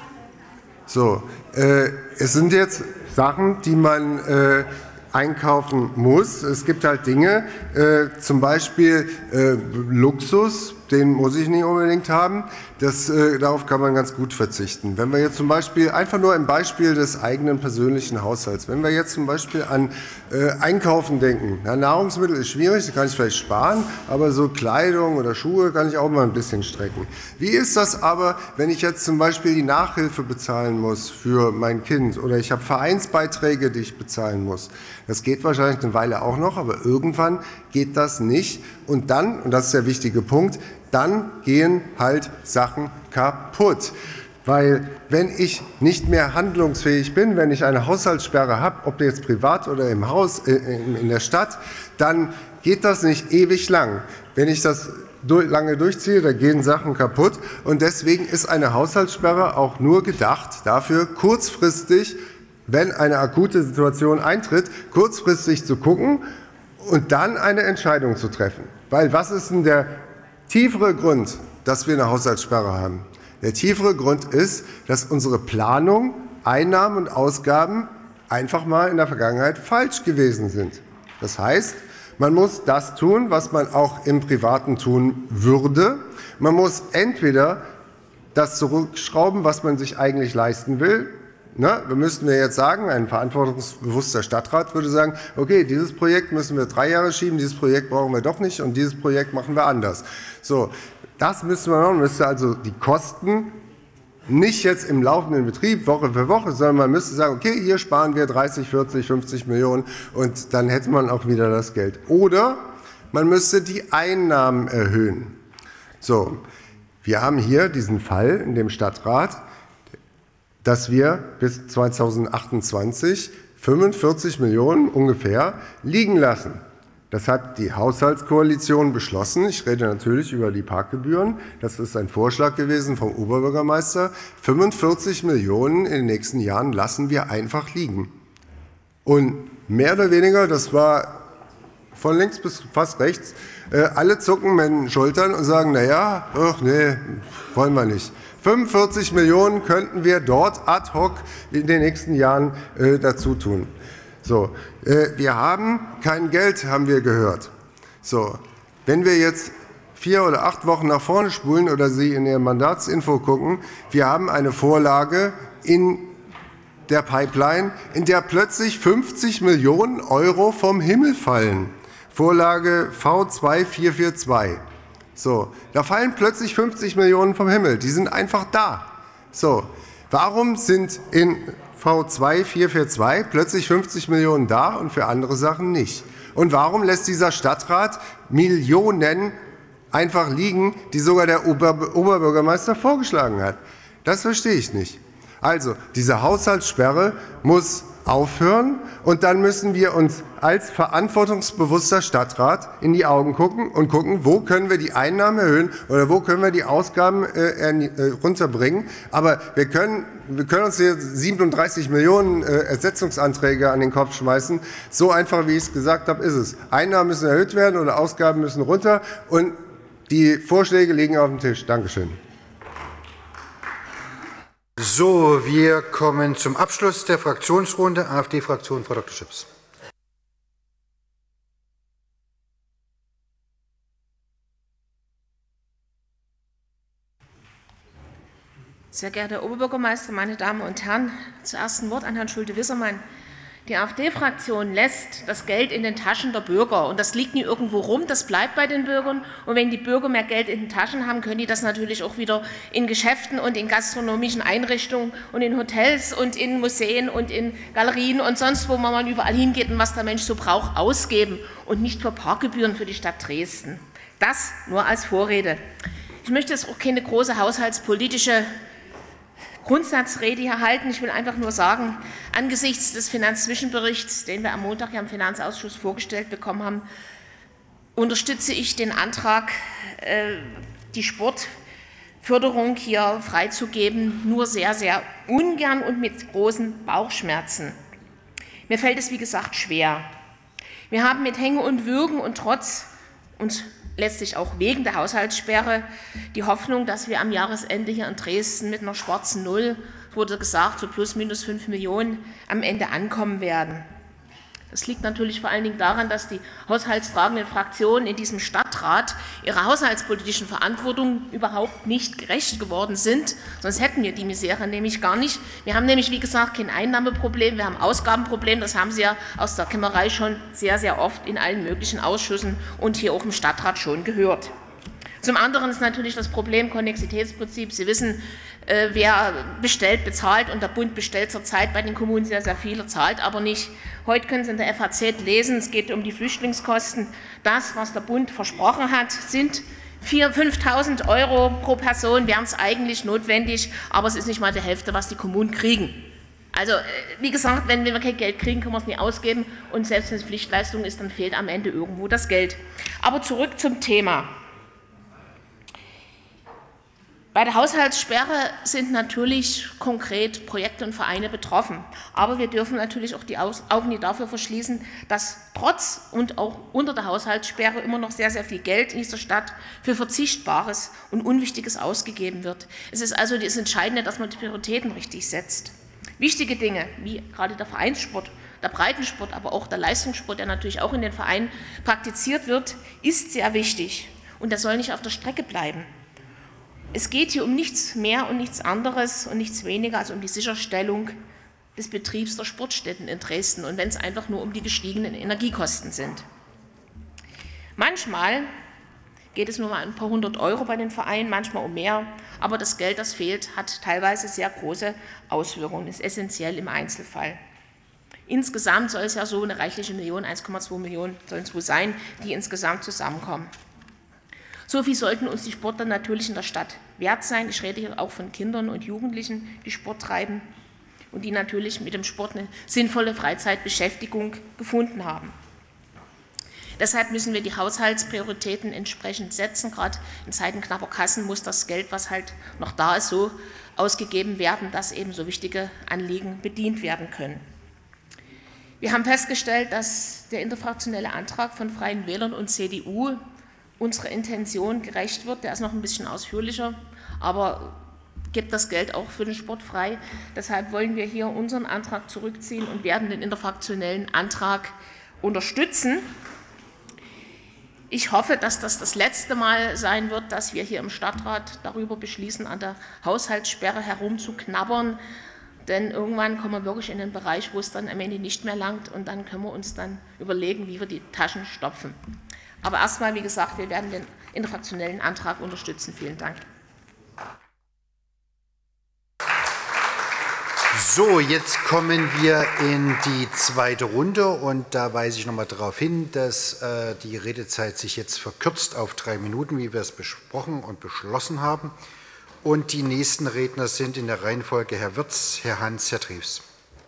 S8: so, äh, es sind jetzt Sachen, die man äh, einkaufen muss. Es gibt halt Dinge, äh, zum Beispiel äh, Luxus, den muss ich nicht unbedingt haben. Das, äh, darauf kann man ganz gut verzichten. Wenn wir jetzt zum Beispiel, einfach nur im Beispiel des eigenen persönlichen Haushalts, wenn wir jetzt zum Beispiel an äh, Einkaufen denken, na, Nahrungsmittel ist schwierig, da kann ich vielleicht sparen, aber so Kleidung oder Schuhe kann ich auch mal ein bisschen strecken. Wie ist das aber, wenn ich jetzt zum Beispiel die Nachhilfe bezahlen muss für mein Kind oder ich habe Vereinsbeiträge, die ich bezahlen muss? Das geht wahrscheinlich eine Weile auch noch, aber irgendwann geht das nicht. Und dann, und das ist der wichtige Punkt, dann gehen halt Sachen kaputt. Weil wenn ich nicht mehr handlungsfähig bin, wenn ich eine Haushaltssperre habe, ob jetzt privat oder im Haus, in der Stadt, dann geht das nicht ewig lang. Wenn ich das lange durchziehe, da gehen Sachen kaputt. Und deswegen ist eine Haushaltssperre auch nur gedacht dafür, kurzfristig, wenn eine akute Situation eintritt, kurzfristig zu gucken und dann eine Entscheidung zu treffen. Weil was ist denn der tiefere Grund, dass wir eine Haushaltssperre haben? Der tiefere Grund ist, dass unsere Planung, Einnahmen und Ausgaben einfach mal in der Vergangenheit falsch gewesen sind. Das heißt, man muss das tun, was man auch im Privaten tun würde. Man muss entweder das zurückschrauben, was man sich eigentlich leisten will. Ne, wir müssten wir jetzt sagen, ein verantwortungsbewusster Stadtrat würde sagen, okay, dieses Projekt müssen wir drei Jahre schieben, dieses Projekt brauchen wir doch nicht und dieses Projekt machen wir anders. So, das müsste man machen, man müsste also die Kosten nicht jetzt im laufenden Betrieb Woche für Woche, sondern man müsste sagen, okay, hier sparen wir dreißig, vierzig, fünfzig Millionen und dann hätte man auch wieder das Geld. Oder man müsste die Einnahmen erhöhen. So, wir haben hier diesen Fall in dem Stadtrat, dass wir bis zweitausendachtundzwanzig fünfundvierzig Millionen ungefähr liegen lassen. Das hat die Haushaltskoalition beschlossen. Ich rede natürlich über die Parkgebühren. Das ist ein Vorschlag gewesen vom Oberbürgermeister. fünfundvierzig Millionen in den nächsten Jahren lassen wir einfach liegen. Und mehr oder weniger, das war von links bis fast rechts, äh, alle zucken mit den Schultern und sagen, naja, ach nee, wollen wir nicht. fünfundvierzig Millionen könnten wir dort ad hoc in den nächsten Jahren äh, dazu tun. So, äh, wir haben kein Geld, haben wir gehört. So, wenn wir jetzt vier oder acht Wochen nach vorne spulen oder Sie in Ihr Mandatsinfo gucken, wir haben eine Vorlage in der Pipeline, in der plötzlich fünfzig Millionen Euro vom Himmel fallen. Vorlage V zwei vier vier zwei. So, da fallen plötzlich fünfzig Millionen vom Himmel. Die sind einfach da. So, warum sind in V zwei vier vier zwei plötzlich fünfzig Millionen da und für andere Sachen nicht? Und warum lässt dieser Stadtrat Millionen einfach liegen, die sogar der Ober- Oberbürgermeister vorgeschlagen hat? Das verstehe ich nicht. Also, diese Haushaltssperre muss aufhören und dann müssen wir uns als verantwortungsbewusster Stadtrat in die Augen gucken und gucken, wo können wir die Einnahmen erhöhen oder wo können wir die Ausgaben äh, äh, runterbringen. Aber wir können, wir können uns hier siebenunddreißig Millionen äh, Ersetzungsanträge an den Kopf schmeißen. So einfach, wie ich es gesagt habe, ist es. Einnahmen müssen erhöht werden oder Ausgaben müssen runter und die Vorschläge liegen auf dem Tisch. Dankeschön.
S1: So, wir kommen zum Abschluss der Fraktionsrunde. AfD-Fraktion, Frau Doktor Schips.
S9: Sehr geehrter Herr Oberbürgermeister, meine Damen und Herren, zuerst ein Wort an Herrn Schulte-Wissermann. Die AfD-Fraktion lässt das Geld in den Taschen der Bürger, und das liegt nie irgendwo rum, das bleibt bei den Bürgern. Und wenn die Bürger mehr Geld in den Taschen haben, können die das natürlich auch wieder in Geschäften und in gastronomischen Einrichtungen und in Hotels und in Museen und in Galerien und sonst, wo man überall hingeht und was der Mensch so braucht, ausgeben und nicht für Parkgebühren für die Stadt Dresden. Das nur als Vorrede. Ich möchte jetzt auch keine große haushaltspolitische Grundsatzrede hier halten. Ich will einfach nur sagen, angesichts des Finanzzwischenberichts, den wir am Montag ja im Finanzausschuss vorgestellt bekommen haben, unterstütze ich den Antrag, die Sportförderung hier freizugeben, nur sehr, sehr ungern und mit großen Bauchschmerzen. Mir fällt es, wie gesagt, schwer. Wir haben mit Hängen und Würgen und trotz uns letztlich auch wegen der Haushaltssperre die Hoffnung, dass wir am Jahresende hier in Dresden mit einer schwarzen Null, wurde gesagt, so plus minus fünf Millionen am Ende ankommen werden. Das liegt natürlich vor allen Dingen daran, dass die haushaltstragenden Fraktionen in diesem Stadtrat ihrer haushaltspolitischen Verantwortung überhaupt nicht gerecht geworden sind. Sonst hätten wir die Misere nämlich gar nicht. Wir haben nämlich, wie gesagt, kein Einnahmeproblem, wir haben ein Ausgabenproblem. Das haben Sie ja aus der Kämmerei schon sehr, sehr oft in allen möglichen Ausschüssen und hier auch im Stadtrat schon gehört. Zum anderen ist natürlich das Problem Konnexitätsprinzip. Sie wissen, äh, wer bestellt, bezahlt, und der Bund bestellt zurzeit bei den Kommunen sehr, sehr viel, zahlt aber nicht. Heute können Sie in der F A Z lesen, es geht um die Flüchtlingskosten. Das, was der Bund versprochen hat, sind fünftausend Euro pro Person, wären es eigentlich notwendig, aber es ist nicht mal die Hälfte, was die Kommunen kriegen. Also, wie gesagt, wenn wir kein Geld kriegen, können wir es nicht ausgeben, und selbst wenn es Pflichtleistung ist, dann fehlt am Ende irgendwo das Geld. Aber zurück zum Thema. Bei der Haushaltssperre sind natürlich konkret Projekte und Vereine betroffen. Aber wir dürfen natürlich auch die Augen nicht dafür verschließen, dass trotz und auch unter der Haushaltssperre immer noch sehr, sehr viel Geld in dieser Stadt für Verzichtbares und Unwichtiges ausgegeben wird. Es ist also das Entscheidende, dass man die Prioritäten richtig setzt. Wichtige Dinge, wie gerade der Vereinssport, der Breitensport, aber auch der Leistungssport, der natürlich auch in den Vereinen praktiziert wird, ist sehr wichtig. Und der soll nicht auf der Strecke bleiben. Es geht hier um nichts mehr und nichts anderes und nichts weniger als um die Sicherstellung des Betriebs der Sportstätten in Dresden, und wenn es einfach nur um die gestiegenen Energiekosten sind. Manchmal geht es nur mal ein paar hundert Euro bei den Vereinen, manchmal um mehr, aber das Geld, das fehlt, hat teilweise sehr große Auswirkungen, ist essentiell im Einzelfall. Insgesamt soll es ja so eine reichliche Million, eins Komma zwei Millionen sollen es wohl sein, die insgesamt zusammenkommen. So viel sollten uns die Sportler natürlich in der Stadt wert sein. Ich rede hier auch von Kindern und Jugendlichen, die Sport treiben und die natürlich mit dem Sport eine sinnvolle Freizeitbeschäftigung gefunden haben. Deshalb müssen wir die Haushaltsprioritäten entsprechend setzen. Gerade in Zeiten knapper Kassen muss das Geld, was halt noch da ist, so ausgegeben werden, dass eben so wichtige Anliegen bedient werden können. Wir haben festgestellt, dass der interfraktionelle Antrag von Freien Wählern und C D U unserer Intention gerecht wird. Der ist noch ein bisschen ausführlicher, aber gibt das Geld auch für den Sport frei. Deshalb wollen wir hier unseren Antrag zurückziehen und werden den interfraktionellen Antrag unterstützen. Ich hoffe, dass das das letzte Mal sein wird, dass wir hier im Stadtrat darüber beschließen, an der Haushaltssperre herumzuknabbern. Denn irgendwann kommen wir wirklich in den Bereich, wo es dann am Ende nicht mehr langt, und dann können wir uns dann überlegen, wie wir die Taschen stopfen. Aber erstmal, wie gesagt, wir werden den interfraktionellen Antrag unterstützen. Vielen Dank.
S1: So, jetzt kommen wir in die zweite Runde, und da weise ich noch mal darauf hin, dass äh, die Redezeit sich jetzt verkürzt auf drei Minuten, wie wir es besprochen und beschlossen haben. Und die nächsten Redner sind in der Reihenfolge Herr Wirz, Herr Hans, Herr Treves.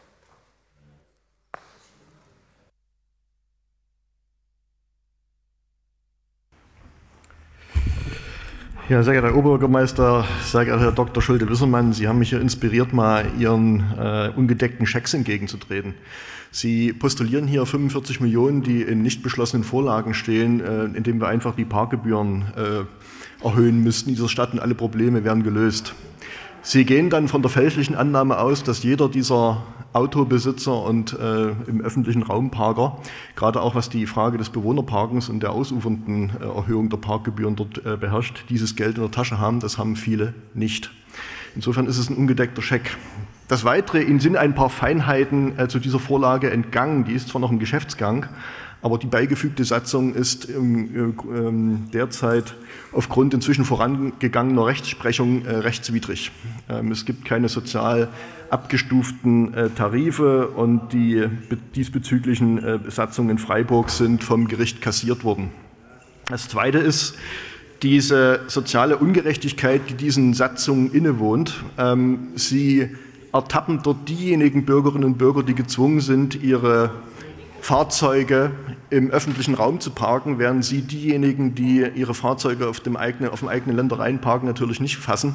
S10: Ja, sehr geehrter Herr Oberbürgermeister, sehr geehrter Herr Doktor Schulte-Wissermann, Sie haben mich hier inspiriert, mal Ihren äh, ungedeckten Schecks entgegenzutreten. Sie postulieren hier fünfundvierzig Millionen, die in nicht beschlossenen Vorlagen stehen, äh, indem wir einfach die Parkgebühren äh, erhöhen müssten in dieser Stadt, und alle Probleme wären gelöst. Sie gehen dann von der fälschlichen Annahme aus, dass jeder dieser Autobesitzer und äh, im öffentlichen Raum Parker, gerade auch was die Frage des Bewohnerparkens und der ausufernden äh, Erhöhung der Parkgebühren dort äh, beherrscht, dieses Geld in der Tasche haben. Das haben viele nicht. Insofern ist es ein ungedeckter Scheck. Das Weitere, Ihnen sind ein paar Feinheiten äh, zu dieser Vorlage entgangen. Die ist zwar noch im Geschäftsgang, aber die beigefügte Satzung ist ähm, äh, derzeit aufgrund inzwischen vorangegangener Rechtsprechung äh, rechtswidrig. Ähm, es gibt keine sozial abgestuften äh, Tarife, und die diesbezüglichen äh, Satzungen in Freiburg sind vom Gericht kassiert worden. Das Zweite ist diese soziale Ungerechtigkeit, die diesen Satzungen innewohnt. Ähm, sie ertappen dort diejenigen Bürgerinnen und Bürger, die gezwungen sind, ihre Fahrzeuge im öffentlichen Raum zu parken, während sie diejenigen, die ihre Fahrzeuge auf dem eigenen, auf dem eigenen Ländereien parken, natürlich nicht fassen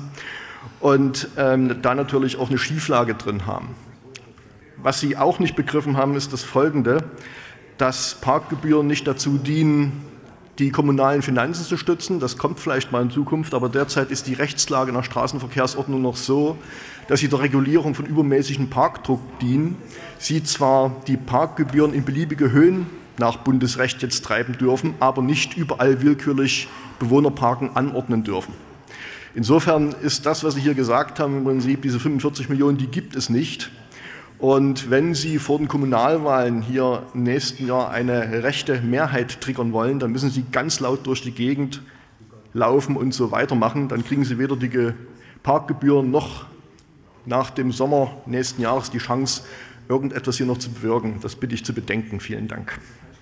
S10: und ähm, da natürlich auch eine Schieflage drin haben. Was sie auch nicht begriffen haben, ist das Folgende, dass Parkgebühren nicht dazu dienen, die kommunalen Finanzen zu stützen. Das kommt vielleicht mal in Zukunft, aber derzeit ist die Rechtslage nach Straßenverkehrsordnung noch so, dass sie der Regulierung von übermäßigem Parkdruck dienen. Sie zwar die Parkgebühren in beliebige Höhen nach Bundesrecht jetzt treiben dürfen, aber nicht überall willkürlich Bewohnerparken anordnen dürfen. Insofern ist das, was Sie hier gesagt haben, im Prinzip diese fünfundvierzig Millionen, die gibt es nicht. Und wenn Sie vor den Kommunalwahlen hier im nächsten Jahr eine rechte Mehrheit triggern wollen, dann müssen Sie ganz laut durch die Gegend laufen und so weitermachen. Dann kriegen Sie weder die Parkgebühren noch nach dem Sommer nächsten Jahres die Chance, irgendetwas hier noch zu bewirken. Das bitte ich zu bedenken. Vielen Dank.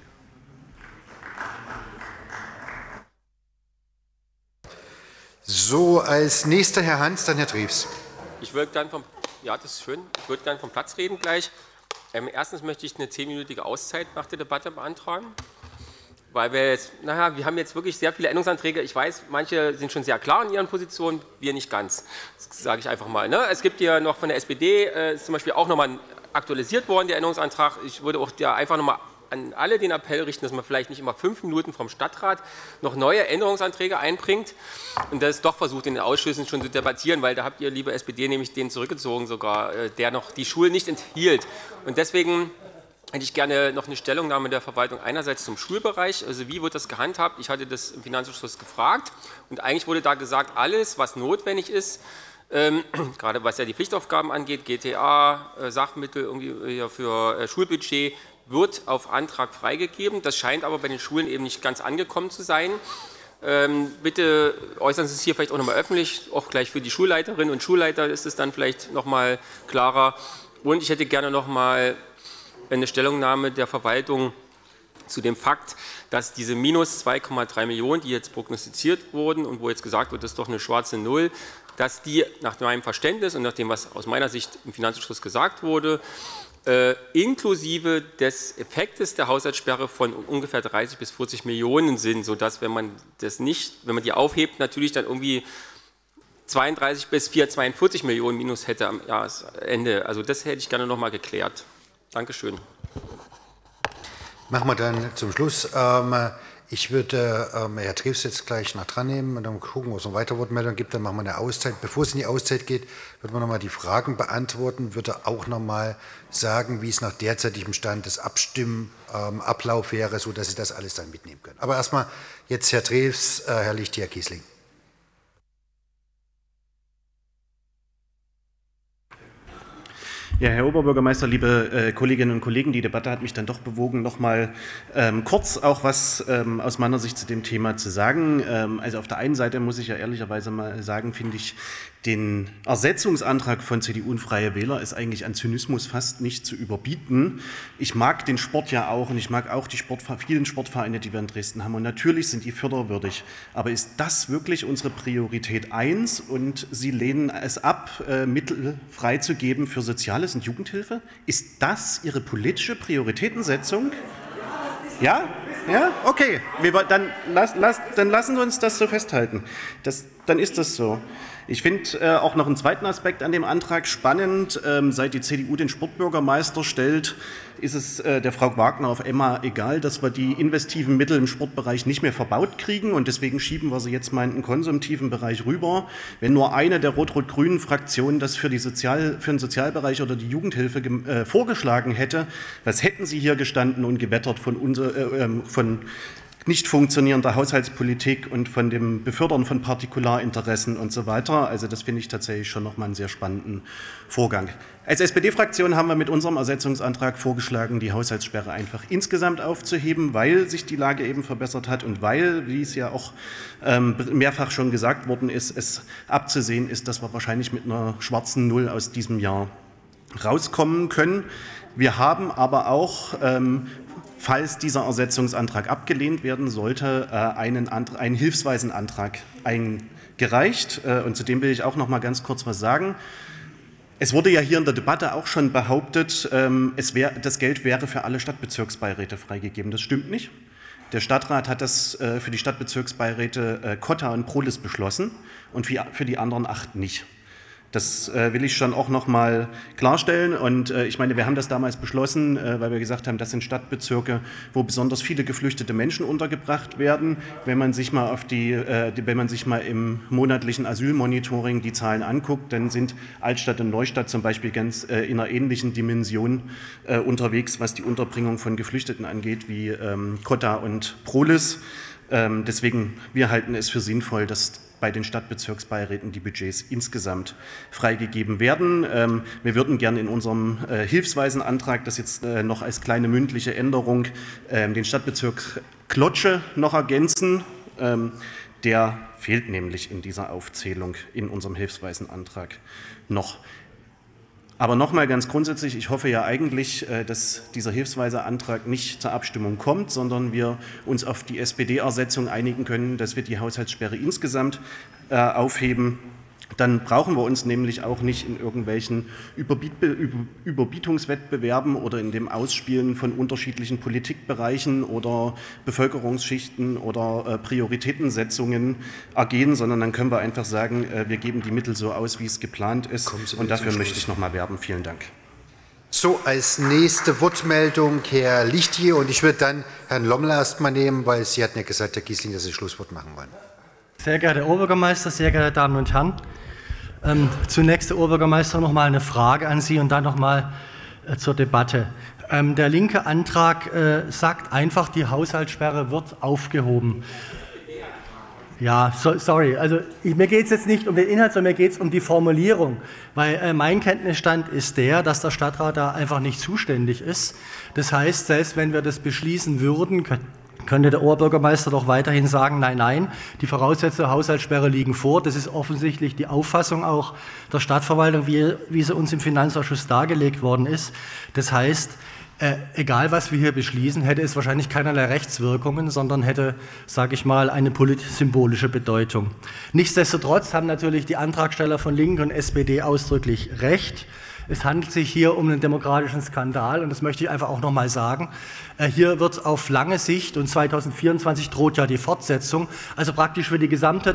S1: So, als nächster Herr Hans, dann Herr Treves.
S3: Ich würde dann vom, ja, das ist schön. Ich würde dann vom Platz reden gleich. Ähm, erstens möchte ich eine zehnminütige Auszeit nach der Debatte beantragen, weil wir jetzt, naja, wir haben jetzt wirklich sehr viele Änderungsanträge. Ich weiß, manche sind schon sehr klar in ihren Positionen, wir nicht ganz. Das sage ich einfach mal. Ne? Es gibt hier noch von der S P D äh, ist zum Beispiel auch nochmal aktualisiert worden, der Änderungsantrag. Ich würde auch ja einfach nochmal an alle den Appell richten, dass man vielleicht nicht immer fünf Minuten vom Stadtrat noch neue Änderungsanträge einbringt und das doch versucht, in den Ausschüssen schon zu debattieren, weil da habt ihr, liebe S P D, nämlich den zurückgezogen sogar, der noch die Schulen nicht enthielt. Und deswegen hätte ich gerne noch eine Stellungnahme der Verwaltung einerseits zum Schulbereich, also wie wird das gehandhabt? Ich hatte das im Finanzausschuss gefragt und eigentlich wurde da gesagt, alles, was notwendig ist, ähm, gerade was ja die Pflichtaufgaben angeht, G T A, äh, Sachmittel irgendwie, ja, für äh, Schulbudget, wird auf Antrag freigegeben. Das scheint aber bei den Schulen eben nicht ganz angekommen zu sein. Ähm, bitte äußern Sie es hier vielleicht auch nochmal öffentlich, auch gleich für die Schulleiterinnen und Schulleiter ist es dann vielleicht nochmal klarer. Und ich hätte gerne nochmal eine Stellungnahme der Verwaltung zu dem Fakt, dass diese minus zwei Komma drei Millionen, die jetzt prognostiziert wurden und wo jetzt gesagt wird, das ist doch eine schwarze Null, dass die nach meinem Verständnis und nach dem, was aus meiner Sicht im Finanzausschuss gesagt wurde, Äh, inklusive des Effektes der Haushaltssperre von ungefähr dreißig bis vierzig Millionen sind, sodass, wenn man das nicht, wenn man die aufhebt, natürlich dann irgendwie zweiunddreißig bis vierhundertzweiundvierzig Millionen Minus hätte am Jahresende. Also das hätte ich gerne noch mal geklärt. Dankeschön.
S1: Machen wir dann zum Schluss. Ähm, ich würde ähm, Herr Treves jetzt gleich noch dran nehmen und dann gucken, ob es noch weitere Wortmeldungen gibt. Dann machen wir eine Auszeit. Bevor es in die Auszeit geht, wird man noch mal die Fragen beantworten, würde auch noch mal sagen, wie es nach derzeitigem Stand des Abstimmablauf wäre, sodass Sie das alles dann mitnehmen können. Aber erstmal jetzt Herr Treves, äh, Herr Lichti, Herr Kiesling.
S11: Ja, Herr Oberbürgermeister, liebe äh, Kolleginnen und Kollegen, die Debatte hat mich dann doch bewogen, noch mal ähm, kurz auch was ähm, aus meiner Sicht zu dem Thema zu sagen. Ähm, also auf der einen Seite muss ich ja ehrlicherweise mal sagen, finde ich den Ersetzungsantrag von C D U und Freie Wähler ist eigentlich an Zynismus fast nicht zu überbieten. Ich mag den Sport ja auch und ich mag auch die Sport, vielen Sportvereine, die wir in Dresden haben. Und natürlich sind die förderwürdig. Aber ist das wirklich unsere Priorität eins? Und Sie lehnen es ab, äh, Mittel freizugeben für Soziales und Jugendhilfe? Ist das Ihre politische Prioritätensetzung? Ja? Ja? Okay. Wir, dann, las, las, dann lassen wir uns das so festhalten. Das, dann ist das so. Ich finde äh, auch noch einen zweiten Aspekt an dem Antrag spannend. Ähm, seit die C D U den Sportbürgermeister stellt, ist es äh, der Frau Wagner auf einmal egal, dass wir die investiven Mittel im Sportbereich nicht mehr verbaut kriegen und deswegen schieben wir sie jetzt mal in den konsumtiven Bereich rüber. Wenn nur eine der rot-rot-grünen Fraktionen das für, die Sozial-, für den Sozialbereich oder die Jugendhilfe äh, vorgeschlagen hätte, was hätten Sie hier gestanden und gewettert von unser, äh, äh, von nicht funktionierender Haushaltspolitik und von dem Befördern von Partikularinteressen und so weiter. Also das finde ich tatsächlich schon nochmal einen sehr spannenden Vorgang. Als S P D-Fraktion haben wir mit unserem Ersetzungsantrag vorgeschlagen, die Haushaltssperre einfach insgesamt aufzuheben, weil sich die Lage eben verbessert hat und weil, wie es ja auch ähm, mehrfach schon gesagt worden ist, es abzusehen ist, dass wir wahrscheinlich mit einer schwarzen Null aus diesem Jahr rauskommen können. Wir haben aber auch ähm, falls dieser Ersetzungsantrag abgelehnt werden sollte, einen, einen hilfsweisen Antrag eingereicht. Und zu dem will ich auch noch mal ganz kurz was sagen. Es wurde ja hier in der Debatte auch schon behauptet, es wär, das Geld wäre für alle Stadtbezirksbeiräte freigegeben. Das stimmt nicht. Der Stadtrat hat das für die Stadtbezirksbeiräte Kotta und Prohlis beschlossen und für die anderen acht nicht. Das äh, will ich schon auch noch mal klarstellen. Und äh, ich meine, wir haben das damals beschlossen, äh, weil wir gesagt haben, das sind Stadtbezirke, wo besonders viele geflüchtete Menschen untergebracht werden. Wenn man sich mal auf die, äh, die wenn man sich mal im monatlichen Asylmonitoring die Zahlen anguckt, dann sind Altstadt und Neustadt zum Beispiel ganz äh, in einer ähnlichen Dimension äh, unterwegs, was die Unterbringung von Geflüchteten angeht, wie ähm, Kotta und Prohlis. Ähm, deswegen, wir halten es für sinnvoll, dass bei den Stadtbezirksbeiräten die Budgets insgesamt freigegeben werden. Ähm, wir würden gerne in unserem äh, hilfsweisen Antrag, das jetzt äh, noch als kleine mündliche Änderung, äh, den Stadtbezirk Klotsche noch ergänzen. Ähm, der fehlt nämlich in dieser Aufzählung in unserem hilfsweisen Antrag noch. Aber nochmal ganz grundsätzlich, ich hoffe ja eigentlich, dass dieser hilfsweise Antrag nicht zur Abstimmung kommt, sondern wir uns auf die S P D-Ersetzung einigen können, dass wir die Haushaltssperre insgesamt äh, aufheben. Dann brauchen wir uns nämlich auch nicht in irgendwelchen Überbiet Überbietungswettbewerben oder in dem Ausspielen von unterschiedlichen Politikbereichen oder Bevölkerungsschichten oder äh, Prioritätensetzungen ergehen, sondern dann können wir einfach sagen, äh, wir geben die Mittel so aus, wie es geplant ist. Und dafür möchte ich noch mal werben. Vielen Dank.
S1: So, als nächste Wortmeldung Herr Lichti und ich würde dann Herrn Lommler erst mal nehmen, weil Sie hatten ja gesagt, Herr Kiesling, dass Sie Schlusswort machen wollen.
S12: Sehr geehrter Herr Oberbürgermeister, sehr geehrte Damen und Herren, ähm, zunächst, Herr Oberbürgermeister, noch mal eine Frage an Sie und dann noch mal äh, zur Debatte. Ähm, der linke Antrag äh, sagt einfach, die Haushaltssperre wird aufgehoben. Ja, so, sorry, also ich, mir geht es jetzt nicht um den Inhalt, sondern mir geht es um die Formulierung, weil äh, mein Kenntnisstand ist der, dass der Stadtrat da einfach nicht zuständig ist. Das heißt, selbst wenn wir das beschließen würden, können könnte der Oberbürgermeister doch weiterhin sagen, nein, nein, die Voraussetzungen der Haushaltssperre liegen vor. Das ist offensichtlich die Auffassung auch der Stadtverwaltung, wie, wie sie uns im Finanzausschuss dargelegt worden ist. Das heißt, äh, egal was wir hier beschließen, hätte es wahrscheinlich keinerlei Rechtswirkungen, sondern hätte, sage ich mal, eine politisch-symbolische Bedeutung. Nichtsdestotrotz haben natürlich die Antragsteller von Linken und S P D ausdrücklich recht. Es handelt sich hier um einen demokratischen Skandal und das möchte ich einfach auch noch mal sagen. Hier wird auf lange Sicht, und zweitausendvierundzwanzig droht ja die Fortsetzung, also praktisch für die gesamte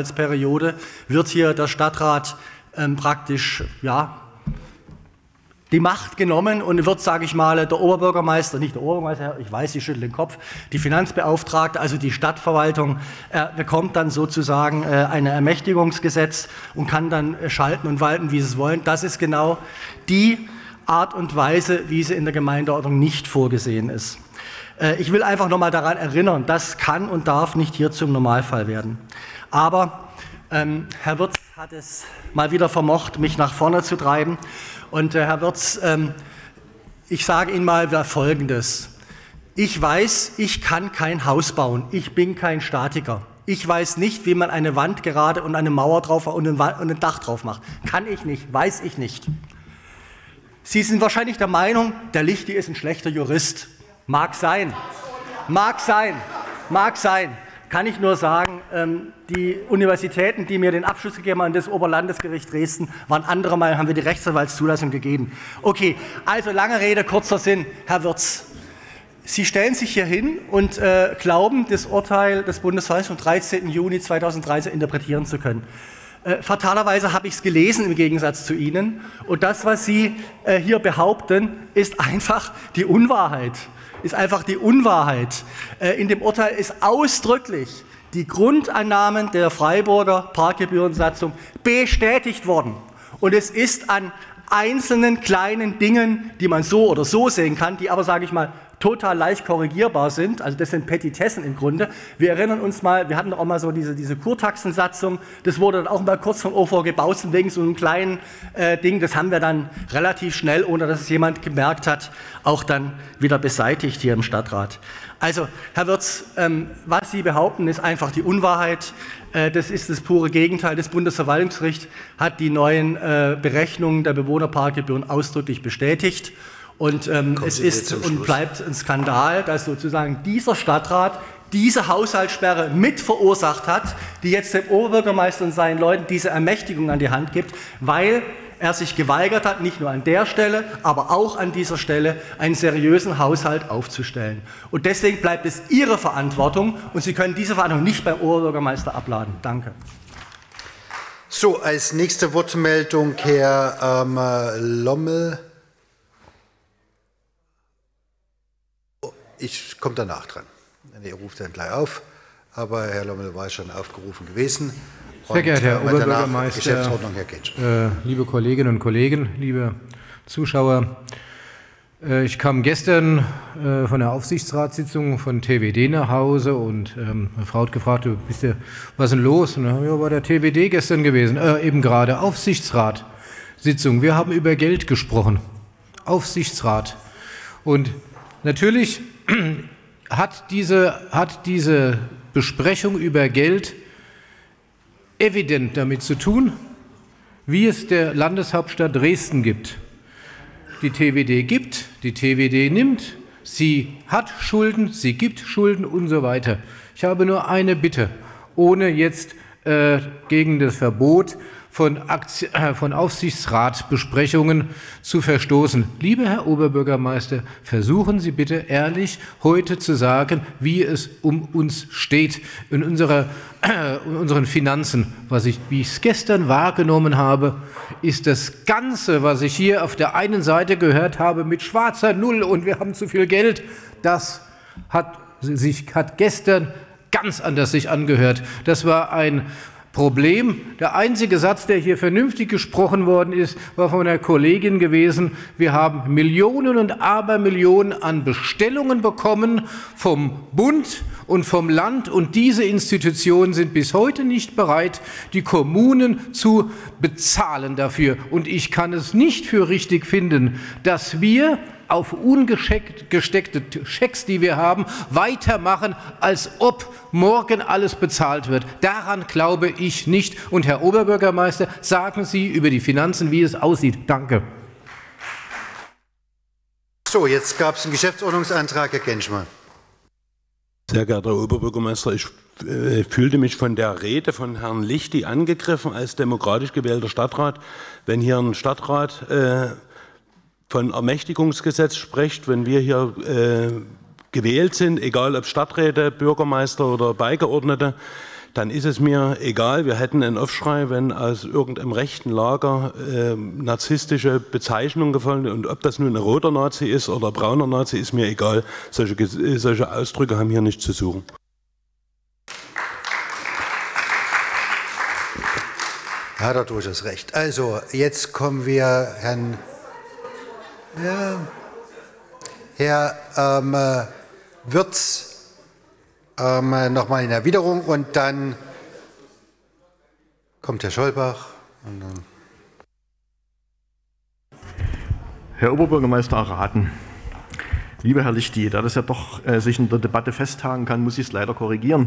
S12: Doppelhaushaltsperiode wird hier der Stadtrat ähm, praktisch ja, die Macht genommen und wird, sage ich mal, der Oberbürgermeister, nicht der Oberbürgermeister, ich weiß, Sie schütteln den Kopf, die Finanzbeauftragte, also die Stadtverwaltung, äh, bekommt dann sozusagen äh, ein Ermächtigungsgesetz und kann dann äh, schalten und walten, wie sie es wollen. Das ist genau die Art und Weise, wie sie in der Gemeindeordnung nicht vorgesehen ist. Äh, ich will einfach noch mal daran erinnern, das kann und darf nicht hier zum Normalfall werden. Aber ähm, Herr Wirtz hat es mal wieder vermocht, mich nach vorne zu treiben. Und äh, Herr Wirtz, ähm, ich sage Ihnen mal Folgendes. Ich weiß, ich kann kein Haus bauen. Ich bin kein Statiker. Ich weiß nicht, wie man eine Wand gerade und eine Mauer drauf und ein, und ein Dach drauf macht. Kann ich nicht, weiß ich nicht. Sie sind wahrscheinlich der Meinung, der Lichti ist ein schlechter Jurist. Mag sein, mag sein, mag sein. Kann ich nur sagen, ähm, die Universitäten, die mir den Abschluss gegeben haben, das Oberlandesgericht Dresden, waren andere Meinung, haben wir die Rechtsanwaltszulassung gegeben. Okay, also lange Rede, kurzer Sinn, Herr Wirtz. Sie stellen sich hier hin und äh, glauben, das Urteil des Bundesverfassungsgerichts vom dreizehnten Juni zweitausenddreizehn interpretieren zu können. Äh, fatalerweise habe ich es gelesen im Gegensatz zu Ihnen. Und das, was Sie äh, hier behaupten, ist einfach die Unwahrheit. Ist einfach die Unwahrheit. Äh, in dem Urteil ist ausdrücklich die Grundannahmen der Freiburger Parkgebührensatzung bestätigt worden. Und es ist an einzelnen kleinen Dingen, die man so oder so sehen kann, die aber, sage ich mal, total leicht korrigierbar sind, also das sind Petitessen im Grunde. Wir erinnern uns mal, wir hatten auch mal so diese, diese Kurtaxensatzung, das wurde dann auch mal kurz vom O V G Bautzen wegen so einem kleinen äh, Ding, das haben wir dann relativ schnell, ohne dass es jemand gemerkt hat, auch dann wieder beseitigt hier im Stadtrat. Also, Herr Wirtz, ähm, was Sie behaupten, ist einfach die Unwahrheit. Äh, das ist das pure Gegenteil. Das Bundesverwaltungsgericht hat die neuen äh, Berechnungen der Bewohnerparkgebühren ausdrücklich bestätigt. Und ähm, es ist und bleibt ein Skandal, dass sozusagen dieser Stadtrat diese Haushaltssperre mit verursacht hat, die jetzt dem Oberbürgermeister und seinen Leuten diese Ermächtigung an die Hand gibt, weil er sich geweigert hat, nicht nur an der Stelle, aber auch an dieser Stelle einen seriösen Haushalt aufzustellen. Und deswegen bleibt es Ihre Verantwortung und Sie können diese Verantwortung nicht beim Oberbürgermeister abladen. Danke.
S1: So, als nächste Wortmeldung Herr ähm, Lommel. Ich komme danach dran. Er ruft dann gleich auf, aber Herr Lommel war schon aufgerufen gewesen.
S13: Sehr geehrter Herr Oberbürgermeister,
S1: Geschäftsordnung, Herr Gensch.
S13: äh, liebe Kolleginnen und Kollegen, liebe Zuschauer, äh, ich kam gestern äh, von der Aufsichtsratssitzung von T W D nach Hause und ähm, meine Frau hat gefragt, du bist ja, was ist denn los? Und dann, ja, war der T W D gestern gewesen, äh, eben gerade Aufsichtsratssitzung. Wir haben über Geld gesprochen, Aufsichtsrat. Und natürlich hat diese, hat diese Besprechung über Geld evident damit zu tun, wie es der Landeshauptstadt Dresden gibt. Die T W D gibt, die T W D nimmt, sie hat Schulden, sie gibt Schulden und so weiter. Ich habe nur eine Bitte, ohne jetzt äh, gegen das Verbot von, Aktie, äh, von Aufsichtsratbesprechungen zu verstoßen. Lieber Herr Oberbürgermeister, versuchen Sie bitte ehrlich heute zu sagen, wie es um uns steht in, unserer, äh, in unseren Finanzen. Was ich, wie ich es gestern wahrgenommen habe, ist das Ganze, was ich hier auf der einen Seite gehört habe, mit schwarzer Null und wir haben zu viel Geld, das hat sich hat gestern ganz anders sich angehört. Das war ein Problem. Der einzige Satz, der hier vernünftig gesprochen worden ist, war von einer Kollegin gewesen. Wir haben Millionen und Abermillionen an Bestellungen bekommen vom Bund und vom Land und diese Institutionen sind bis heute nicht bereit, die Kommunen zu bezahlen dafür. Und ich kann es nicht für richtig finden, dass wir auf ungesteckte Schecks, die wir haben, weitermachen, als ob morgen alles bezahlt wird. Daran glaube ich nicht. Und Herr Oberbürgermeister, sagen Sie über die Finanzen, wie es aussieht. Danke.
S1: So, jetzt gab es einen Geschäftsordnungsantrag, Herr Genschmann.
S14: Sehr geehrter Herr Oberbürgermeister, ich äh, fühlte mich von der Rede von Herrn Lichti angegriffen als demokratisch gewählter Stadtrat. Wenn hier ein Stadtrat äh, von Ermächtigungsgesetz spricht, wenn wir hier äh, gewählt sind, egal ob Stadträte, Bürgermeister oder Beigeordnete, dann ist es mir egal, wir hätten einen Aufschrei, wenn aus irgendeinem rechten Lager äh, narzisstische Bezeichnungen gefallen, und ob das nun ein roter Nazi ist oder ein brauner Nazi, ist mir egal. Solche, solche Ausdrücke haben hier nichts zu suchen.
S1: Hat er durchaus recht. Also, jetzt kommen wir Herrn, ja, Herr ähm, Wirtz ähm, nochmal in Erwiderung, und dann kommt Herr Scholbach. Und dann
S10: Herr Oberbürgermeister Araten, lieber Herr Lichty, da das ja doch äh, sich in der Debatte festhaken kann, muss ich es leider korrigieren.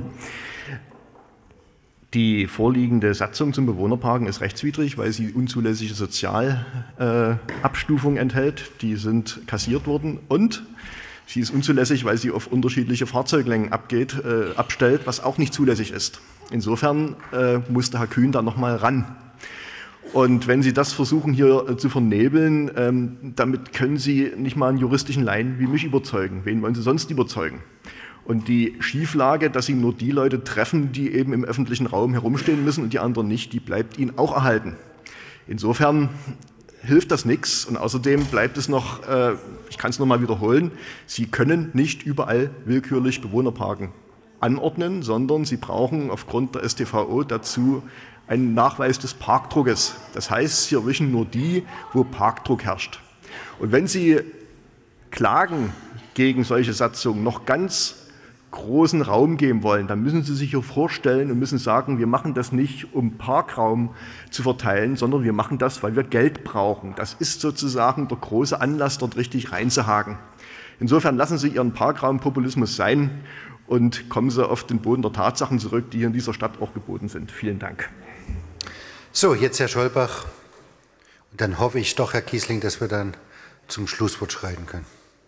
S10: Die vorliegende Satzung zum Bewohnerparken ist rechtswidrig, weil sie unzulässige Sozialabstufungen äh, enthält. Die sind kassiert worden, und sie ist unzulässig, weil sie auf unterschiedliche Fahrzeuglängen abgeht, äh, abstellt, was auch nicht zulässig ist. Insofern äh, musste Herr Kühn da noch mal ran. Und wenn Sie das versuchen hier äh, zu vernebeln, ähm, damit können Sie nicht mal einen juristischen Laien wie mich überzeugen. Wen wollen Sie sonst überzeugen? Und die Schieflage, dass Sie nur die Leute treffen, die eben im öffentlichen Raum herumstehen müssen und die anderen nicht, die bleibt Ihnen auch erhalten. Insofern hilft das nichts, und außerdem bleibt es noch, äh, ich kann es noch mal wiederholen, Sie können nicht überall willkürlich Bewohnerparken anordnen, sondern Sie brauchen aufgrund der S t V O dazu einen Nachweis des Parkdruckes. Das heißt, Sie erwischen nur die, wo Parkdruck herrscht. Und wenn Sie Klagen gegen solche Satzungen noch ganz großen Raum geben wollen, dann müssen Sie sich hier vorstellen und müssen sagen, wir machen das nicht, um Parkraum zu verteilen, sondern wir machen das, weil wir Geld brauchen. Das ist sozusagen der große Anlass, dort richtig reinzuhaken. Insofern lassen Sie Ihren Parkraumpopulismus sein und kommen Sie auf den Boden der Tatsachen zurück, die hier in dieser Stadt auch geboten sind. Vielen Dank.
S1: So, jetzt Herr Scholbach. Und dann hoffe ich doch, Herr Kiesling, dass wir dann zum Schlusswort schreiten können.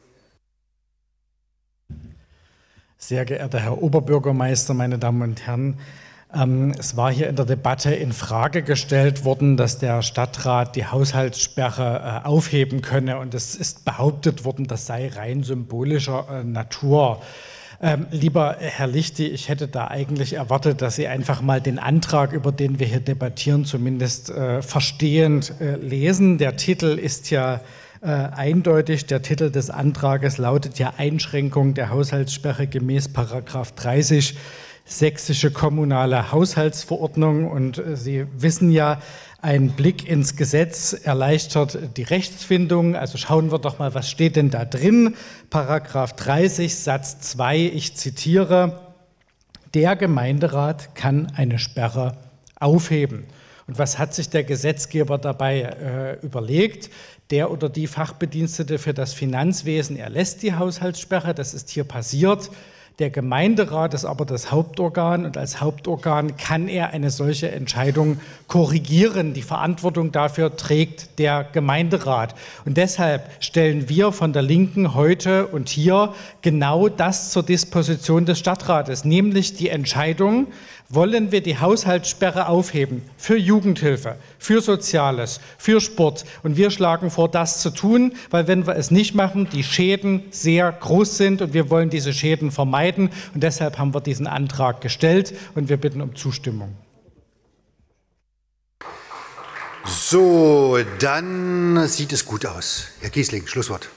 S15: Sehr geehrter Herr Oberbürgermeister, meine Damen und Herren, ähm, es war hier in der Debatte in Frage gestellt worden, dass der Stadtrat die Haushaltssperre äh, aufheben könne, und es ist behauptet worden, das sei rein symbolischer äh, Natur. Ähm, lieber Herr Lichty, ich hätte da eigentlich erwartet, dass Sie einfach mal den Antrag, über den wir hier debattieren, zumindest äh, verstehend äh, lesen. Der Titel ist ja Äh, eindeutig. Der Titel des Antrages lautet ja Einschränkung der Haushaltssperre gemäß Paragraph dreißig Sächsische Kommunale Haushaltsverordnung. Und äh, Sie wissen ja, ein Blick ins Gesetz erleichtert die Rechtsfindung. Also schauen wir doch mal, was steht denn da drin? Paragraph dreißig Satz zwei, ich zitiere: Der Gemeinderat kann eine Sperre aufheben. Und was hat sich der Gesetzgeber dabei äh, überlegt? Der oder die Fachbedienstete für das Finanzwesen erlässt die Haushaltssperre, das ist hier passiert. Der Gemeinderat ist aber das Hauptorgan, und als Hauptorgan kann er eine solche Entscheidung korrigieren. Die Verantwortung dafür trägt der Gemeinderat. Und deshalb stellen wir von der Linken heute und hier genau das zur Disposition des Stadtrates, nämlich die Entscheidung, wollen wir die Haushaltssperre aufheben für Jugendhilfe, für Soziales, für Sport. Und wir schlagen vor, das zu tun, weil wenn wir es nicht machen, die Schäden sehr groß sind, und wir wollen diese Schäden vermeiden. Und deshalb haben wir diesen Antrag gestellt, und wir bitten um Zustimmung.
S1: So, dann sieht es gut aus. Herr Kiesling, Schlusswort.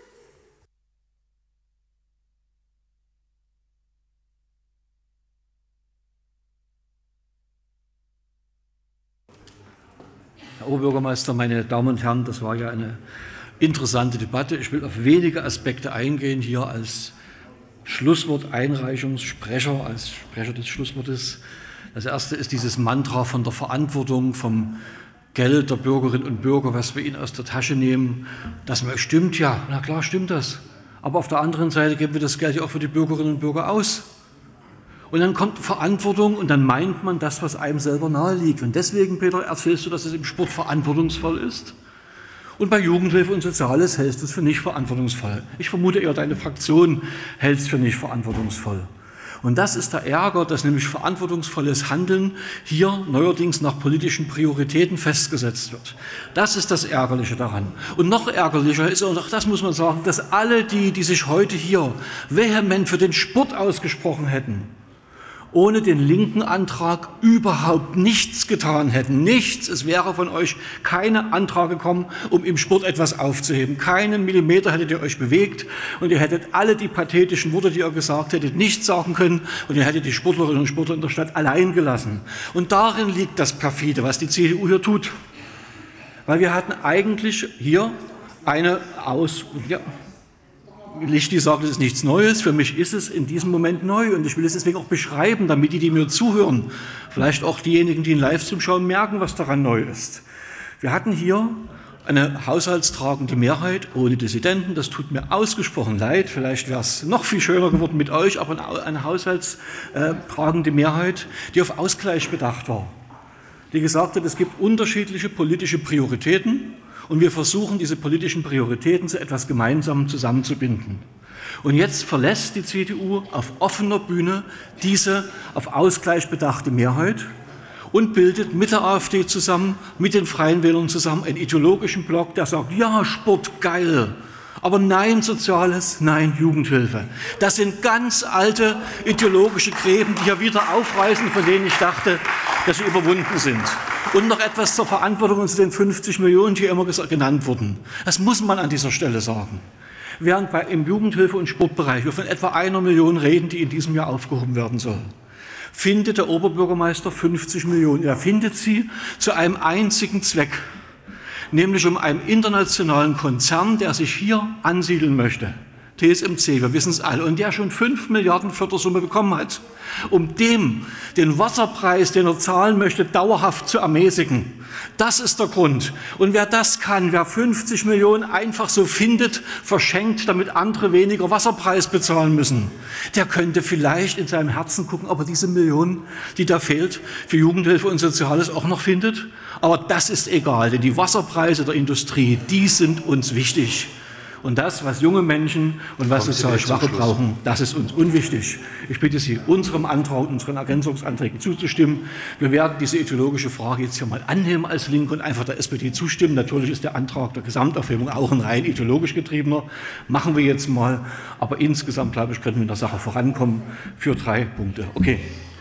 S2: Herr Oberbürgermeister, meine Damen und Herren, das war ja eine interessante Debatte. Ich will auf wenige Aspekte eingehen, hier als Schlusswort-Einreichungssprecher, als Sprecher des Schlusswortes. Das erste ist dieses Mantra von der Verantwortung, vom Geld der Bürgerinnen und Bürger, was wir ihnen aus der Tasche nehmen. Das stimmt ja, na klar stimmt das. Aber auf der anderen Seite geben wir das Geld ja auch für die Bürgerinnen und Bürger aus. Und dann kommt Verantwortung, und dann meint man das, was einem selber nahe liegt. Und deswegen, Peter, erzählst du, dass es im Sport verantwortungsvoll ist. Und bei Jugendhilfe und Soziales hältst du es für nicht verantwortungsvoll. Ich vermute eher, deine Fraktion hält es für nicht verantwortungsvoll. Und das ist der Ärger, dass nämlich verantwortungsvolles Handeln hier neuerdings nach politischen Prioritäten festgesetzt wird. Das ist das Ärgerliche daran. Und noch ärgerlicher ist, und auch das muss man sagen, dass alle die, die sich heute hier vehement für den Sport ausgesprochen hätten ohne den linken Antrag überhaupt nichts getan hätten. Nichts. Es wäre von euch keine Antrag gekommen, um im Sport etwas aufzuheben. Keinen Millimeter hättet ihr euch bewegt und ihr hättet alle die pathetischen Worte, die ihr gesagt hättet, nicht sagen können und ihr hättet die Sportlerinnen und Sportler in der Stadt allein gelassen. Und darin liegt das Perfide, was die C D U hier tut. Weil wir hatten eigentlich hier eine Aus... Ja, Lichti sagt, es ist nichts Neues. Für mich ist es in diesem Moment neu und ich will es deswegen auch beschreiben, damit die, die mir zuhören, vielleicht auch diejenigen, die in Livestream schauen, merken, was daran neu ist. Wir hatten hier eine haushaltstragende Mehrheit ohne Dissidenten. Das tut mir ausgesprochen leid. Vielleicht wäre es noch viel schöner geworden mit euch, aber eine haushaltstragende Mehrheit, die auf Ausgleich bedacht war. Die gesagt hat, es gibt unterschiedliche politische Prioritäten. Und wir versuchen, diese politischen Prioritäten zu etwas Gemeinsamem zusammenzubinden. Und jetzt verlässt die C D U auf offener Bühne diese auf Ausgleich bedachte Mehrheit und bildet mit der AfD zusammen, mit den Freien Wählern zusammen einen ideologischen Block, der sagt, ja, Sport, geil, aber nein Soziales, nein Jugendhilfe. Das sind ganz alte ideologische Gräben, die hier wieder aufreißen, von denen ich dachte, dass sie überwunden sind. Und noch etwas zur Verantwortung und zu den fünfzig Millionen, die immer genannt wurden. Das muss man an dieser Stelle sagen. Während bei, im Jugendhilfe- und Sportbereich wir von etwa einer Million reden, die in diesem Jahr aufgehoben werden soll, findet der Oberbürgermeister fünfzig Millionen. Er findet sie zu einem einzigen Zweck, nämlich um einen internationalen Konzern, der sich hier ansiedeln möchte. T S M C, wir wissen es alle, und der schon fünf Milliarden Fördersumme bekommen hat, um dem den Wasserpreis, den er zahlen möchte, dauerhaft zu ermäßigen. Das ist der Grund. Und wer das kann, wer fünfzig Millionen einfach so findet, verschenkt, damit andere weniger Wasserpreis bezahlen müssen, der könnte vielleicht in seinem Herzen gucken, ob er diese Millionen, die da fehlt, für Jugendhilfe und Soziales auch noch findet. Aber das ist egal, denn die Wasserpreise der Industrie, die sind uns wichtig. Und das, was junge Menschen und was sozial Schwache brauchen, das ist uns unwichtig. Ich bitte Sie, unserem Antrag und unseren Ergänzungsanträgen zuzustimmen. Wir werden diese ideologische Frage jetzt hier mal annehmen als Linke und einfach der S P D zustimmen. Natürlich ist der Antrag der Gesamtaufhebung auch ein rein ideologisch getriebener. Machen wir jetzt mal. Aber insgesamt, glaube ich, können wir in der Sache vorankommen für drei Punkte. Okay.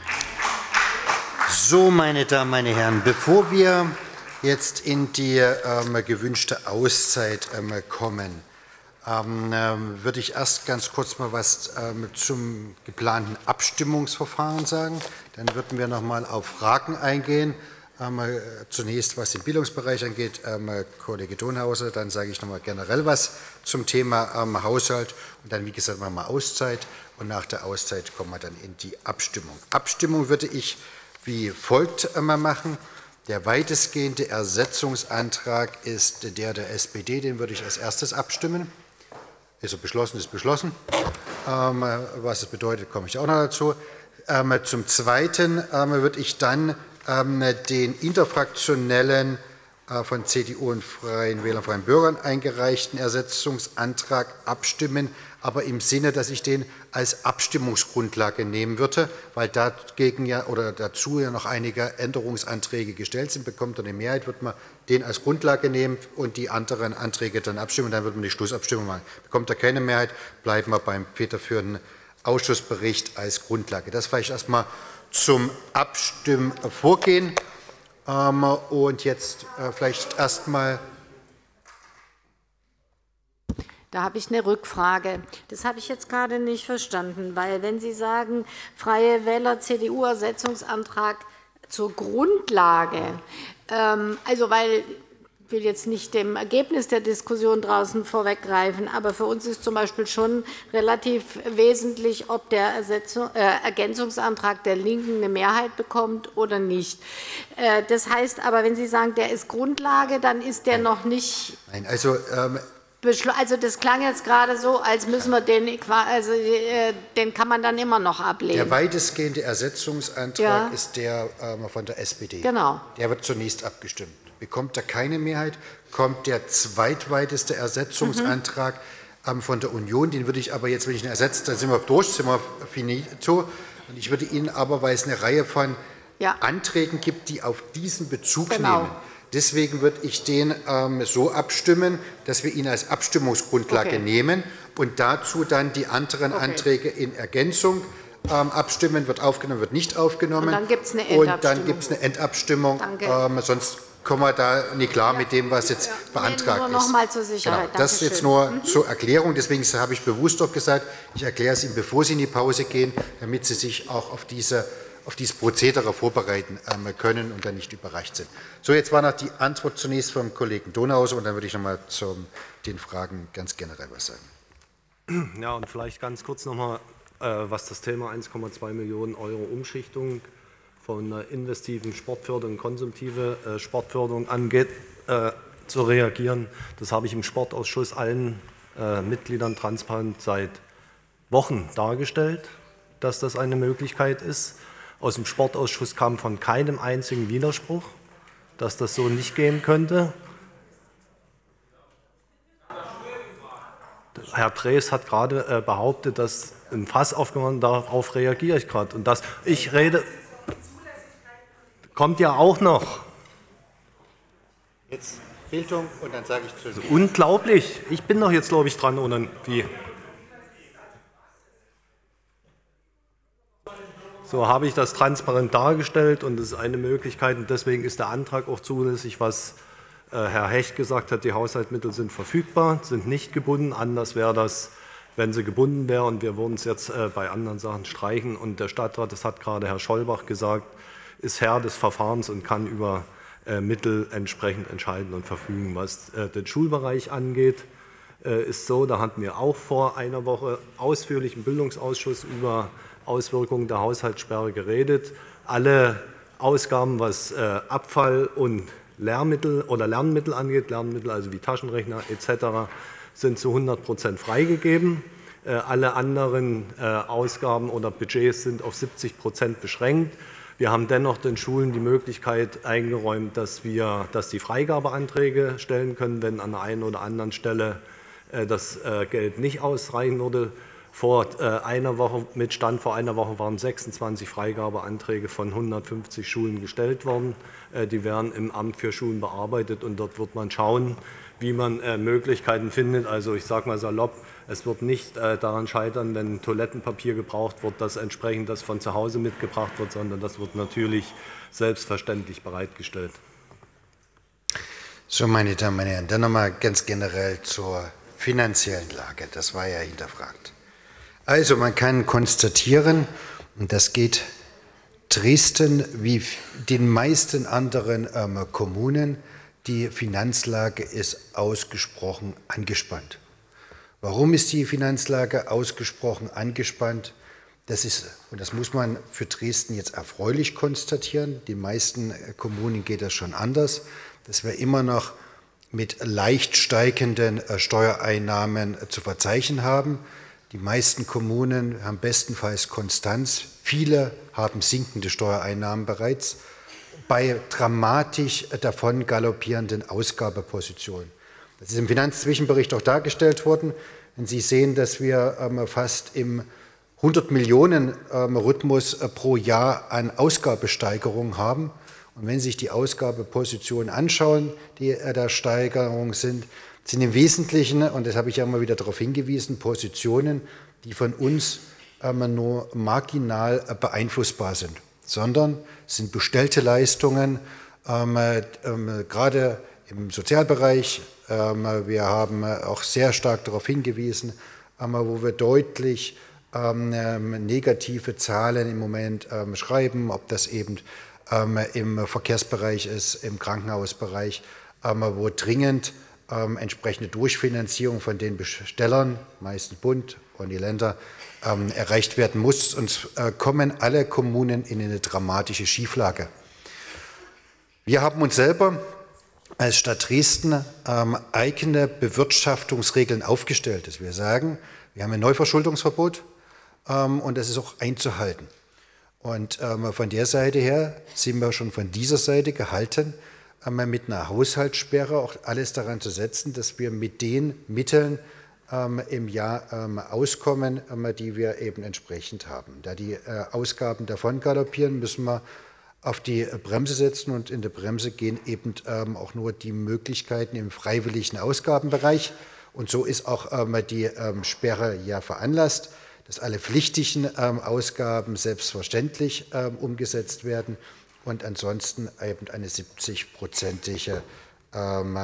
S1: So, meine Damen, meine Herren, bevor wir jetzt in die ähm, gewünschte Auszeit ähm, kommen, Ähm, ähm, würde ich erst ganz kurz mal was ähm, zum geplanten Abstimmungsverfahren sagen. Dann würden wir noch mal auf Fragen eingehen. Ähm, äh, zunächst, was den Bildungsbereich angeht, ähm, Kollege Donhauser, dann sage ich noch mal generell was zum Thema ähm, Haushalt und dann, wie gesagt, machen wir Auszeit und nach der Auszeit kommen wir dann in die Abstimmung. Abstimmung würde ich wie folgt ähm, machen. Der weitestgehende Ersetzungsantrag ist der der S P D, den würde ich als erstes abstimmen. Ist er beschlossen, ist beschlossen. Ähm, was es bedeutet, komme ich auch noch dazu. Ähm, zum Zweiten ähm, würde ich dann ähm, den interfraktionellen äh, von C D U und Freien Wählern, Freien Bürgern eingereichten Ersetzungsantrag abstimmen, aber im Sinne, dass ich den als Abstimmungsgrundlage nehmen würde, weil dagegen ja oder dazu ja noch einige Änderungsanträge gestellt sind. Bekommt er eine Mehrheit, wird man den als Grundlage nehmen und die anderen Anträge dann abstimmen. Dann wird man die Schlussabstimmung machen. Bekommt er keine Mehrheit, bleiben wir beim federführenden Ausschussbericht als Grundlage. Das vielleicht erstmal zum Abstimmvorgehen. Und jetzt vielleicht erstmal.
S16: Da habe ich eine Rückfrage. Das habe ich jetzt gerade nicht verstanden, weil wenn Sie sagen, Freie Wähler, C D U-Ersetzungsantrag zur Grundlage, ähm, also weil ich will jetzt nicht dem Ergebnis der Diskussion draußen vorweggreifen, aber für uns ist zum Beispiel schon relativ wesentlich, ob der Ersetzung, äh, Ergänzungsantrag der Linken eine Mehrheit bekommt oder nicht. Äh, das heißt aber, wenn Sie sagen, der ist Grundlage, dann ist der noch nicht...
S1: Nein, also... Ähm
S16: Also das klang jetzt gerade so, als müssen wir den, also den kann man dann immer noch ablehnen.
S1: Der weitestgehende Ersetzungsantrag ja. ist der ähm, von der S P D.
S16: Genau.
S1: Der wird zunächst abgestimmt. Bekommt er keine Mehrheit, kommt der zweitweiteste Ersetzungsantrag mhm. ähm, von der Union. Den würde ich aber jetzt, wenn ich ihn ersetze, dann sind wir durch, sind wir finito. Und ich würde Ihnen aber, weil es eine Reihe von ja. Anträgen gibt, die auf diesen Bezug genau. nehmen. Deswegen würde ich den ähm, so abstimmen, dass wir ihn als Abstimmungsgrundlage okay. nehmen und dazu dann die anderen okay. Anträge in Ergänzung ähm, abstimmen, wird aufgenommen, wird nicht aufgenommen.
S16: Und dann gibt es eine Endabstimmung.
S1: Und dann gibt es eine Endabstimmung. Ähm, sonst kommen wir da nicht klar ja. mit dem, was jetzt ja. beantragt nur
S16: ist. Nur noch mal zur Sicherheit.
S1: Genau. Das ist jetzt nur mhm. zur Erklärung. Deswegen habe ich bewusst doch gesagt, ich erkläre es Ihnen, bevor Sie in die Pause gehen, damit Sie sich auch auf diese auf dieses Prozedere vorbereiten ähm, können und dann nicht überrascht sind. So, jetzt war noch die Antwort zunächst vom Kollegen Donauhauser und dann würde ich noch mal zu den Fragen ganz generell was sagen.
S17: Ja, und vielleicht ganz kurz noch mal, äh, was das Thema eins Komma zwei Millionen Euro Umschichtung von äh, investiven Sportförderung, konsumtive äh, Sportförderung angeht, äh, zu reagieren. Das habe ich im Sportausschuss allen äh, Mitgliedern transparent seit Wochen dargestellt, dass das eine Möglichkeit ist. Aus dem Sportausschuss kam von keinem einzigen Widerspruch, dass das so nicht gehen könnte. Herr Drees hat gerade äh, behauptet, dass ein Fass aufgemacht wird, darauf reagiere ich gerade. Und das, ich rede, kommt ja auch noch.
S1: Jetzt Bildung und dann sage ich zu.
S17: Also unglaublich. Ich bin doch jetzt, glaube ich, dran, oder wie? So habe ich das transparent dargestellt und das ist eine Möglichkeit und deswegen ist der Antrag auch zulässig, was äh, Herr Hecht gesagt hat, die Haushaltsmittel sind verfügbar, sind nicht gebunden, anders wäre das, wenn sie gebunden wären und wir würden es jetzt äh, bei anderen Sachen streichen und der Stadtrat, das hat gerade Herr Scholbach gesagt, ist Herr des Verfahrens und kann über äh, Mittel entsprechend entscheiden und verfügen. Was äh, den Schulbereich angeht, äh, ist so, da hatten wir auch vor einer Woche ausführlich im Bildungsausschuss über Auswirkungen der Haushaltssperre geredet. Alle Ausgaben, was äh, Abfall und Lehrmittel oder Lernmittel angeht, Lernmittel also wie Taschenrechner et cetera, sind zu hundert Prozent freigegeben. Äh, alle anderen äh, Ausgaben oder Budgets sind auf siebzig Prozent beschränkt. Wir haben dennoch den Schulen die Möglichkeit eingeräumt, dass wir, dass die Freigabeanträge stellen können, wenn an der einen oder anderen Stelle äh, das äh, Geld nicht ausreichen würde. Vor äh, einer Woche, mit Stand vor einer Woche waren sechsundzwanzig Freigabeanträge von hundertfünfzig Schulen gestellt worden. Äh, die werden im Amt für Schulen bearbeitet und dort wird man schauen, wie man äh, Möglichkeiten findet. Also ich sage mal salopp, es wird nicht äh, daran scheitern, wenn Toilettenpapier gebraucht wird, dass entsprechend das von zu Hause mitgebracht wird, sondern das wird natürlich selbstverständlich bereitgestellt.
S1: So, meine Damen und Herren, dann nochmal ganz generell zur finanziellen Lage. Das war ja hinterfragt. Also man kann konstatieren, und das geht Dresden wie den meisten anderen ähm, Kommunen, die Finanzlage ist ausgesprochen angespannt. Warum ist die Finanzlage ausgesprochen angespannt? Das ist, und das muss man für Dresden jetzt erfreulich konstatieren, den meisten Kommunen geht das schon anders, dass wir immer noch mit leicht steigenden äh, Steuereinnahmen äh, zu verzeichnen haben. Die meisten Kommunen haben bestenfalls Konstanz. Viele haben sinkende Steuereinnahmen bereits bei dramatisch davon galoppierenden Ausgabepositionen. Das ist im Finanzzwischenbericht auch dargestellt worden. Wenn Sie sehen, dass wir ähm, fast im hundert Millionen ähm, Rhythmus äh, pro Jahr an Ausgabesteigerung haben. Und wenn Sie sich die Ausgabepositionen anschauen, die äh, der Steigerung sind, sind im Wesentlichen, und das habe ich ja immer wieder darauf hingewiesen, Positionen, die von uns ähm, nur marginal äh, beeinflussbar sind, sondern sind bestellte Leistungen, ähm, ähm, gerade im Sozialbereich. Ähm, wir haben auch sehr stark darauf hingewiesen, ähm, wo wir deutlich ähm, negative Zahlen im Moment ähm, schreiben, ob das eben ähm, im Verkehrsbereich ist, im Krankenhausbereich, ähm, wo dringend Ähm, entsprechende Durchfinanzierung von den Bestellern, meistens Bund und die Länder, ähm, erreicht werden muss. Sonst äh, kommen alle Kommunen in eine dramatische Schieflage. Wir haben uns selber als Stadt Dresden ähm, eigene Bewirtschaftungsregeln aufgestellt, dass wir sagen, wir haben ein Neuverschuldungsverbot ähm, und das ist auch einzuhalten. Und ähm, von der Seite her sind wir schon von dieser Seite gehalten, mit einer Haushaltssperre auch alles daran zu setzen, dass wir mit den Mitteln ähm, im Jahr ähm, auskommen, ähm, die wir eben entsprechend haben. Da die äh, Ausgaben davon galoppieren, müssen wir auf die Bremse setzen und in der Bremse gehen eben ähm, auch nur die Möglichkeiten im freiwilligen Ausgabenbereich. Und so ist auch ähm, die ähm, Sperre ja veranlasst. dass alle pflichtigen ähm, Ausgaben selbstverständlich ähm, umgesetzt werden und ansonsten eben eine siebzig-prozentige ähm,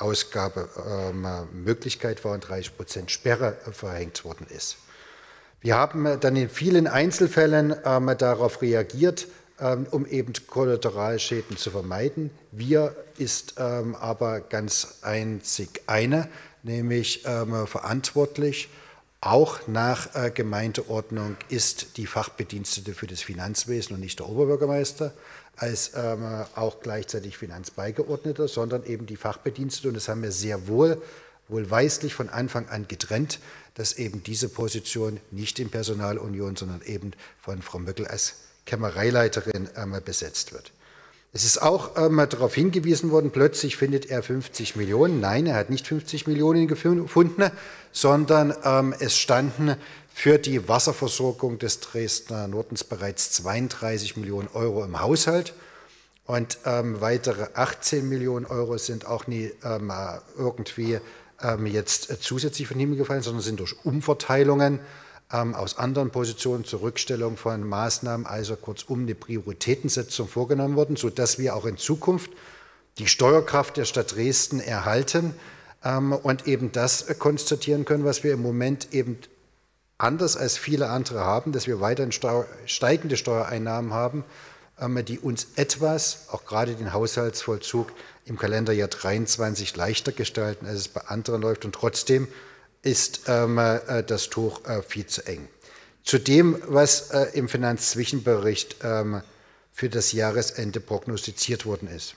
S1: Ausgabemöglichkeit war und dreißig Prozent Sperre äh, verhängt worden ist. Wir haben äh, dann in vielen Einzelfällen ähm, darauf reagiert, ähm, um eben Kollateralschäden zu vermeiden. Wir ist ähm, aber ganz einzig eine, nämlich ähm, verantwortlich. Auch nach äh, Gemeindeordnung ist die Fachbedienstete für das Finanzwesen und nicht der Oberbürgermeister als ähm, auch gleichzeitig Finanzbeigeordneter, sondern eben die Fachbedienstete. Und das haben wir sehr wohl, wohlweislich von Anfang an getrennt, dass eben diese Position nicht in Personalunion, sondern eben von Frau Möckel als Kämmereileiterin ähm, besetzt wird. Es ist auch ähm, darauf hingewiesen worden, plötzlich findet er fünfzig Millionen. Nein, er hat nicht fünfzig Millionen gefunden, sondern ähm, es standen für die Wasserversorgung des Dresdner Nordens bereits zweiunddreißig Millionen Euro im Haushalt. Und ähm, weitere achtzehn Millionen Euro sind auch nie ähm, irgendwie ähm, jetzt äh, zusätzlich von Himmel gefallen, sondern sind durch Umverteilungen ähm, aus anderen Positionen zur Rückstellung von Maßnahmen, also kurzum eine Prioritätensetzung vorgenommen worden, sodass wir auch in Zukunft die Steuerkraft der Stadt Dresden erhalten ähm, und eben das äh, konstatieren können, was wir im Moment eben anders als viele andere haben, dass wir weiterhin steigende Steuereinnahmen haben, die uns etwas, auch gerade den Haushaltsvollzug im Kalenderjahr dreiundzwanzig leichter gestalten, als es bei anderen läuft. Und trotzdem ist ähm, das Tuch äh, viel zu eng. Zu dem, was äh, im Finanzzwischenbericht ähm, für das Jahresende prognostiziert worden ist.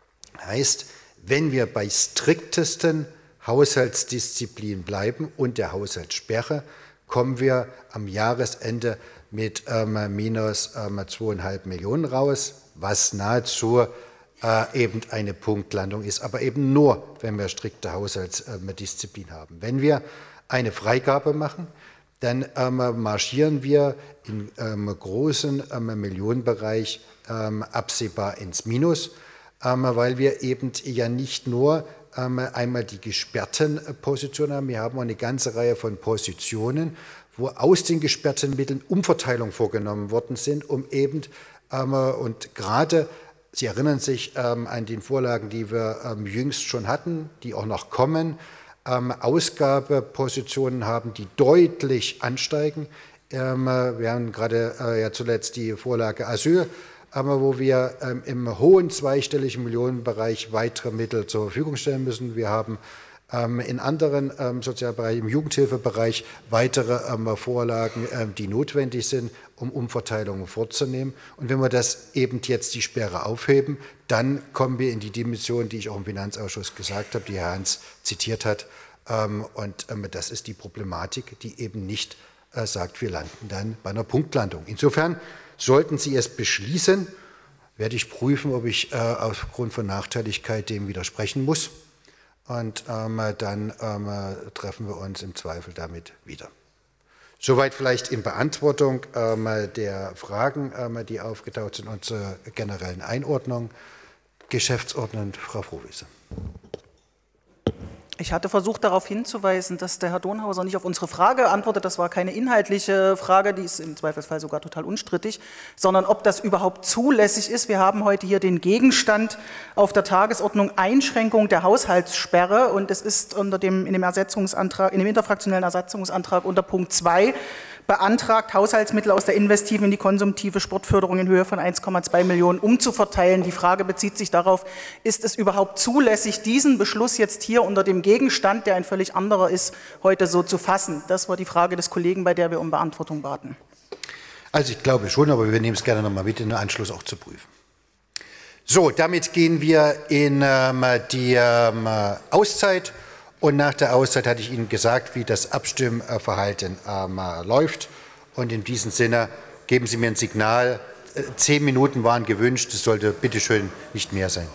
S1: Heißt, wenn wir bei striktesten Haushaltsdisziplin bleiben und der Haushaltssperre, kommen wir am Jahresende mit ähm, minus ähm, zweieinhalb Millionen raus, was nahezu äh, eben eine Punktlandung ist, aber eben nur, wenn wir strikte Haushaltsdisziplin haben. Wenn wir eine Freigabe machen, dann ähm, marschieren wir im ähm, großen ähm, Millionenbereich ähm, absehbar ins Minus, ähm, weil wir eben ja nicht nur einmal die gesperrten Positionen haben. Wir haben auch eine ganze Reihe von Positionen, wo aus den gesperrten Mitteln Umverteilungen vorgenommen worden sind, um eben, ähm, und gerade, Sie erinnern sich ähm, an die Vorlagen, die wir ähm, jüngst schon hatten, die auch noch kommen, ähm, Ausgabepositionen haben, die deutlich ansteigen. Ähm, wir haben gerade äh, ja zuletzt die Vorlage Asyl, aber wo wir ähm, im hohen zweistelligen Millionenbereich weitere Mittel zur Verfügung stellen müssen. Wir haben ähm, in anderen ähm, Sozialbereichen, im Jugendhilfebereich, weitere ähm, Vorlagen, ähm, die notwendig sind, um Umverteilungen vorzunehmen. Und wenn wir das eben jetzt die Sperre aufheben, dann kommen wir in die Dimension, die ich auch im Finanzausschuss gesagt habe, die Herr Hans zitiert hat. Ähm, und ähm, das ist die Problematik, die eben nicht äh, sagt, wir landen dann bei einer Punktlandung. Insofern sollten Sie es beschließen, werde ich prüfen, ob ich äh, aufgrund von Nachteiligkeit dem widersprechen muss. Und ähm, dann ähm, treffen wir uns im Zweifel damit wieder. Soweit vielleicht in Beantwortung ähm, der Fragen, ähm, die aufgetaucht sind und zur generellen Einordnung. Geschäftsordnerin Frau Frohwieser.
S18: Ich hatte versucht, darauf hinzuweisen, dass der Herr Donhauser nicht auf unsere Frage antwortet. Das war keine inhaltliche Frage, die ist im Zweifelsfall sogar total unstrittig, sondern ob das überhaupt zulässig ist. Wir haben heute hier den Gegenstand auf der Tagesordnung Einschränkung der Haushaltssperre und es ist unter dem, in dem Ersetzungsantrag, in dem interfraktionellen Ersetzungsantrag unter Punkt zwei beantragt, Haushaltsmittel aus der investiven in die konsumtive Sportförderung in Höhe von eins Komma zwei Millionen umzuverteilen. Die Frage bezieht sich darauf, ist es überhaupt zulässig, diesen Beschluss jetzt hier unter dem Gegenstand, der ein völlig anderer ist, heute so zu fassen? Das war die Frage des Kollegen, bei der wir um Beantwortung baten.
S1: Also ich glaube schon, aber wir nehmen es gerne nochmal mit, in den Anschluss auch zu prüfen. So, damit gehen wir in ähm, die ähm, Auszeit. Und nach der Auszeit hatte ich Ihnen gesagt, wie das Abstimmverhalten ähm, läuft. Und in diesem Sinne geben Sie mir ein Signal. Zehn Minuten waren gewünscht. Es sollte bitteschön nicht mehr sein.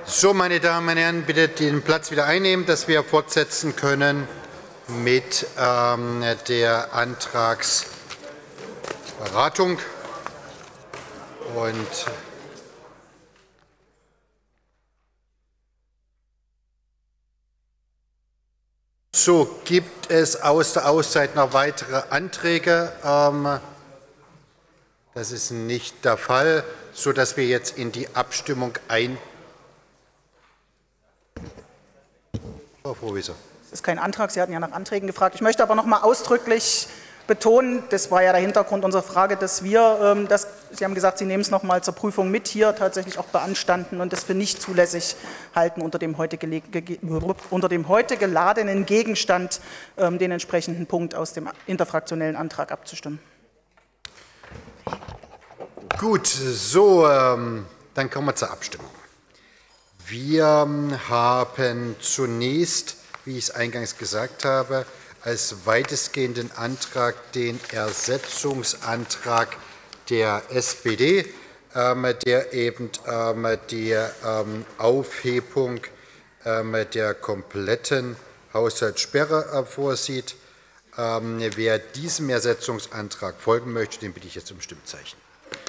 S1: So, meine Damen und Herren, bitte den Platz wieder einnehmen, dass wir fortsetzen können mit ähm, der Antragsberatung. Und so, gibt es aus der Auszeit noch weitere Anträge? Ähm, das ist nicht der Fall, sodass wir jetzt in die Abstimmung ein. Frau Vorwieser.
S18: Das ist kein Antrag, Sie hatten ja nach Anträgen gefragt. Ich möchte aber noch mal ausdrücklich betonen, das war ja der Hintergrund unserer Frage, dass wir, ähm, das, Sie haben gesagt, Sie nehmen es noch mal zur Prüfung mit, hier tatsächlich auch beanstanden und das für nicht zulässig halten, unter dem heute, unter dem heute geladenen Gegenstand ähm, den entsprechenden Punkt aus dem interfraktionellen Antrag abzustimmen.
S1: Gut, so, ähm, dann kommen wir zur Abstimmung. Wir haben zunächst, wie ich es eingangs gesagt habe, als weitestgehenden Antrag den Ersetzungsantrag der S P D, ähm, der eben ähm, die ähm, Aufhebung ähm, der kompletten Haushaltssperre äh, vorsieht. Ähm, wer diesem Ersetzungsantrag folgen möchte, den bitte ich jetzt um Stimmzeichen.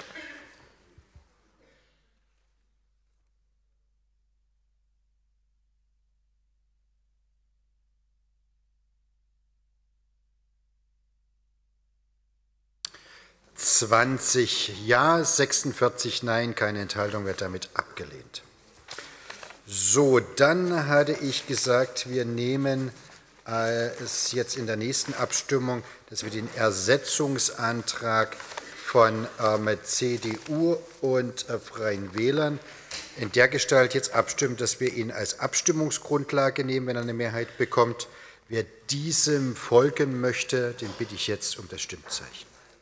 S1: zwanzig Ja, sechsundvierzig Nein, keine Enthaltung, wird damit abgelehnt. So, dann hatte ich gesagt, wir nehmen äh, es jetzt in der nächsten Abstimmung, dass wir den Ersetzungsantrag von ähm, C D U und äh, Freien Wählern in der Gestalt jetzt abstimmen, dass wir ihn als Abstimmungsgrundlage nehmen, wenn er eine Mehrheit bekommt. Wer diesem folgen möchte, den bitte ich jetzt um das Stimmzeichen.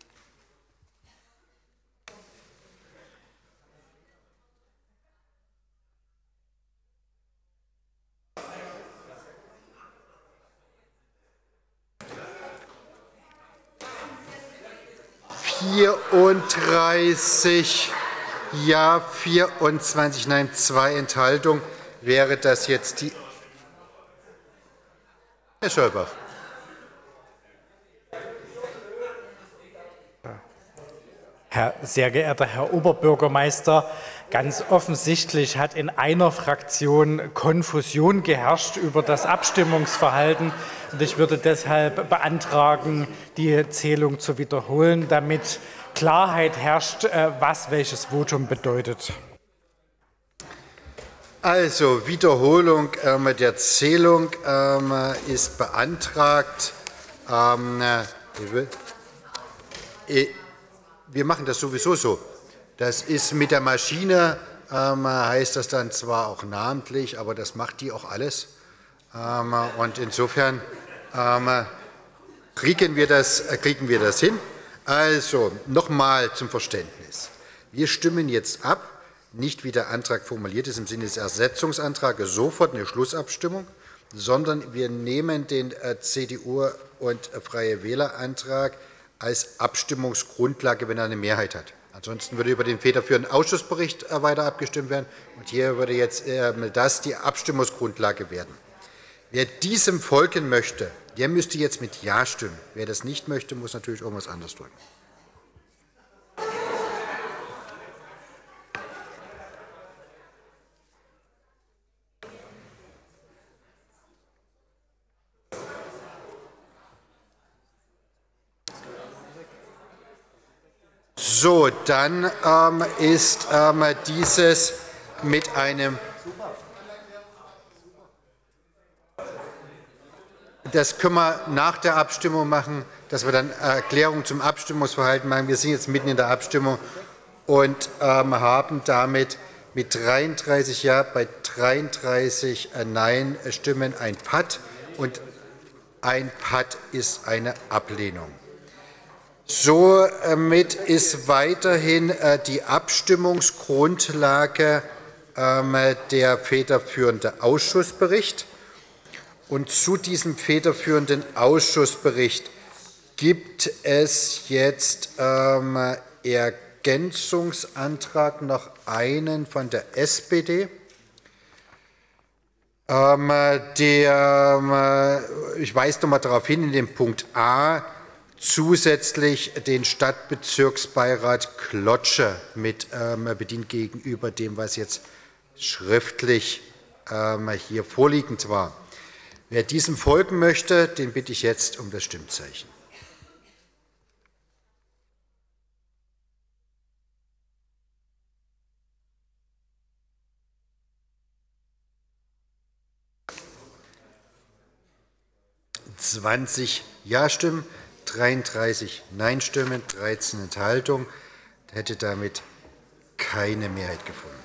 S1: vierunddreißig Ja, vierundzwanzig Nein, zwei Enthaltungen. Wäre das jetzt die. Herr Scholbach.
S15: Herr, sehr geehrter Herr Oberbürgermeister, ganz offensichtlich hat in einer Fraktion Konfusion geherrscht über das Abstimmungsverhalten. Und ich würde deshalb beantragen, die Zählung zu wiederholen, damit Klarheit herrscht, was welches Votum bedeutet.
S1: Also, Wiederholung ähm, der Zählung ähm, ist beantragt. Ähm, äh, wir machen das sowieso so. Das ist mit der Maschine, ähm, heißt das dann zwar auch namentlich, aber das macht die auch alles. Ähm, und insofern ähm, kriegen, wir das, äh, kriegen wir das hin. Also, nochmal zum Verständnis. Wir stimmen jetzt ab, nicht wie der Antrag formuliert ist, im Sinne des Ersetzungsantrags sofort eine Schlussabstimmung, sondern wir nehmen den äh, C D U- und äh, Freie Wähler-Antrag als Abstimmungsgrundlage, wenn er eine Mehrheit hat. Ansonsten würde über den federführenden Ausschussbericht äh, weiter abgestimmt werden. Und hier würde jetzt äh, das die Abstimmungsgrundlage werden. Wer diesem folgen möchte, der müsste jetzt mit Ja stimmen. Wer das nicht möchte, muss natürlich irgendwas anderes drücken. So, dann ähm, ist ähm, dieses mit einem. Das können wir nach der Abstimmung machen, dass wir dann Erklärung zum Abstimmungsverhalten machen. Wir sind jetzt mitten in der Abstimmung und ähm, haben damit mit dreiunddreißig Ja bei dreiunddreißig Nein-Stimmen ein Patt und ein Patt ist eine Ablehnung. Somit ist weiterhin äh, die Abstimmungsgrundlage ähm, der federführende Ausschussbericht. Und zu diesem federführenden Ausschussbericht gibt es jetzt ähm, Ergänzungsantrag noch einen von der S P D. Ähm, der, äh, ich weise noch mal darauf hin, in dem Punkt A zusätzlich den Stadtbezirksbeirat Klotsche mit ähm, bedient gegenüber dem, was jetzt schriftlich ähm, hier vorliegend war. Wer diesem folgen möchte, den bitte ich jetzt um das Stimmzeichen. zwanzig Ja-Stimmen, dreiunddreißig Nein-Stimmen, dreizehn Enthaltungen. Hätte damit keine Mehrheit gefunden.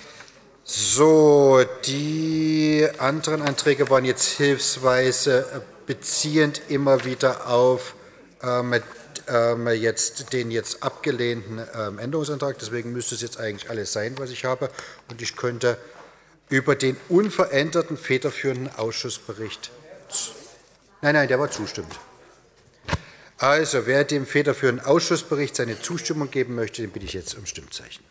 S1: So, die anderen Anträge waren jetzt hilfsweise beziehend immer wieder auf ähm, ähm, jetzt den jetzt abgelehnten ähm, Änderungsantrag. Deswegen müsste es jetzt eigentlich alles sein, was ich habe. Und ich könnte über den unveränderten federführenden Ausschussbericht. Nein, nein, der war zustimmend. Also, wer dem federführenden Ausschussbericht seine Zustimmung geben möchte, den bitte ich jetzt um Stimmzeichen.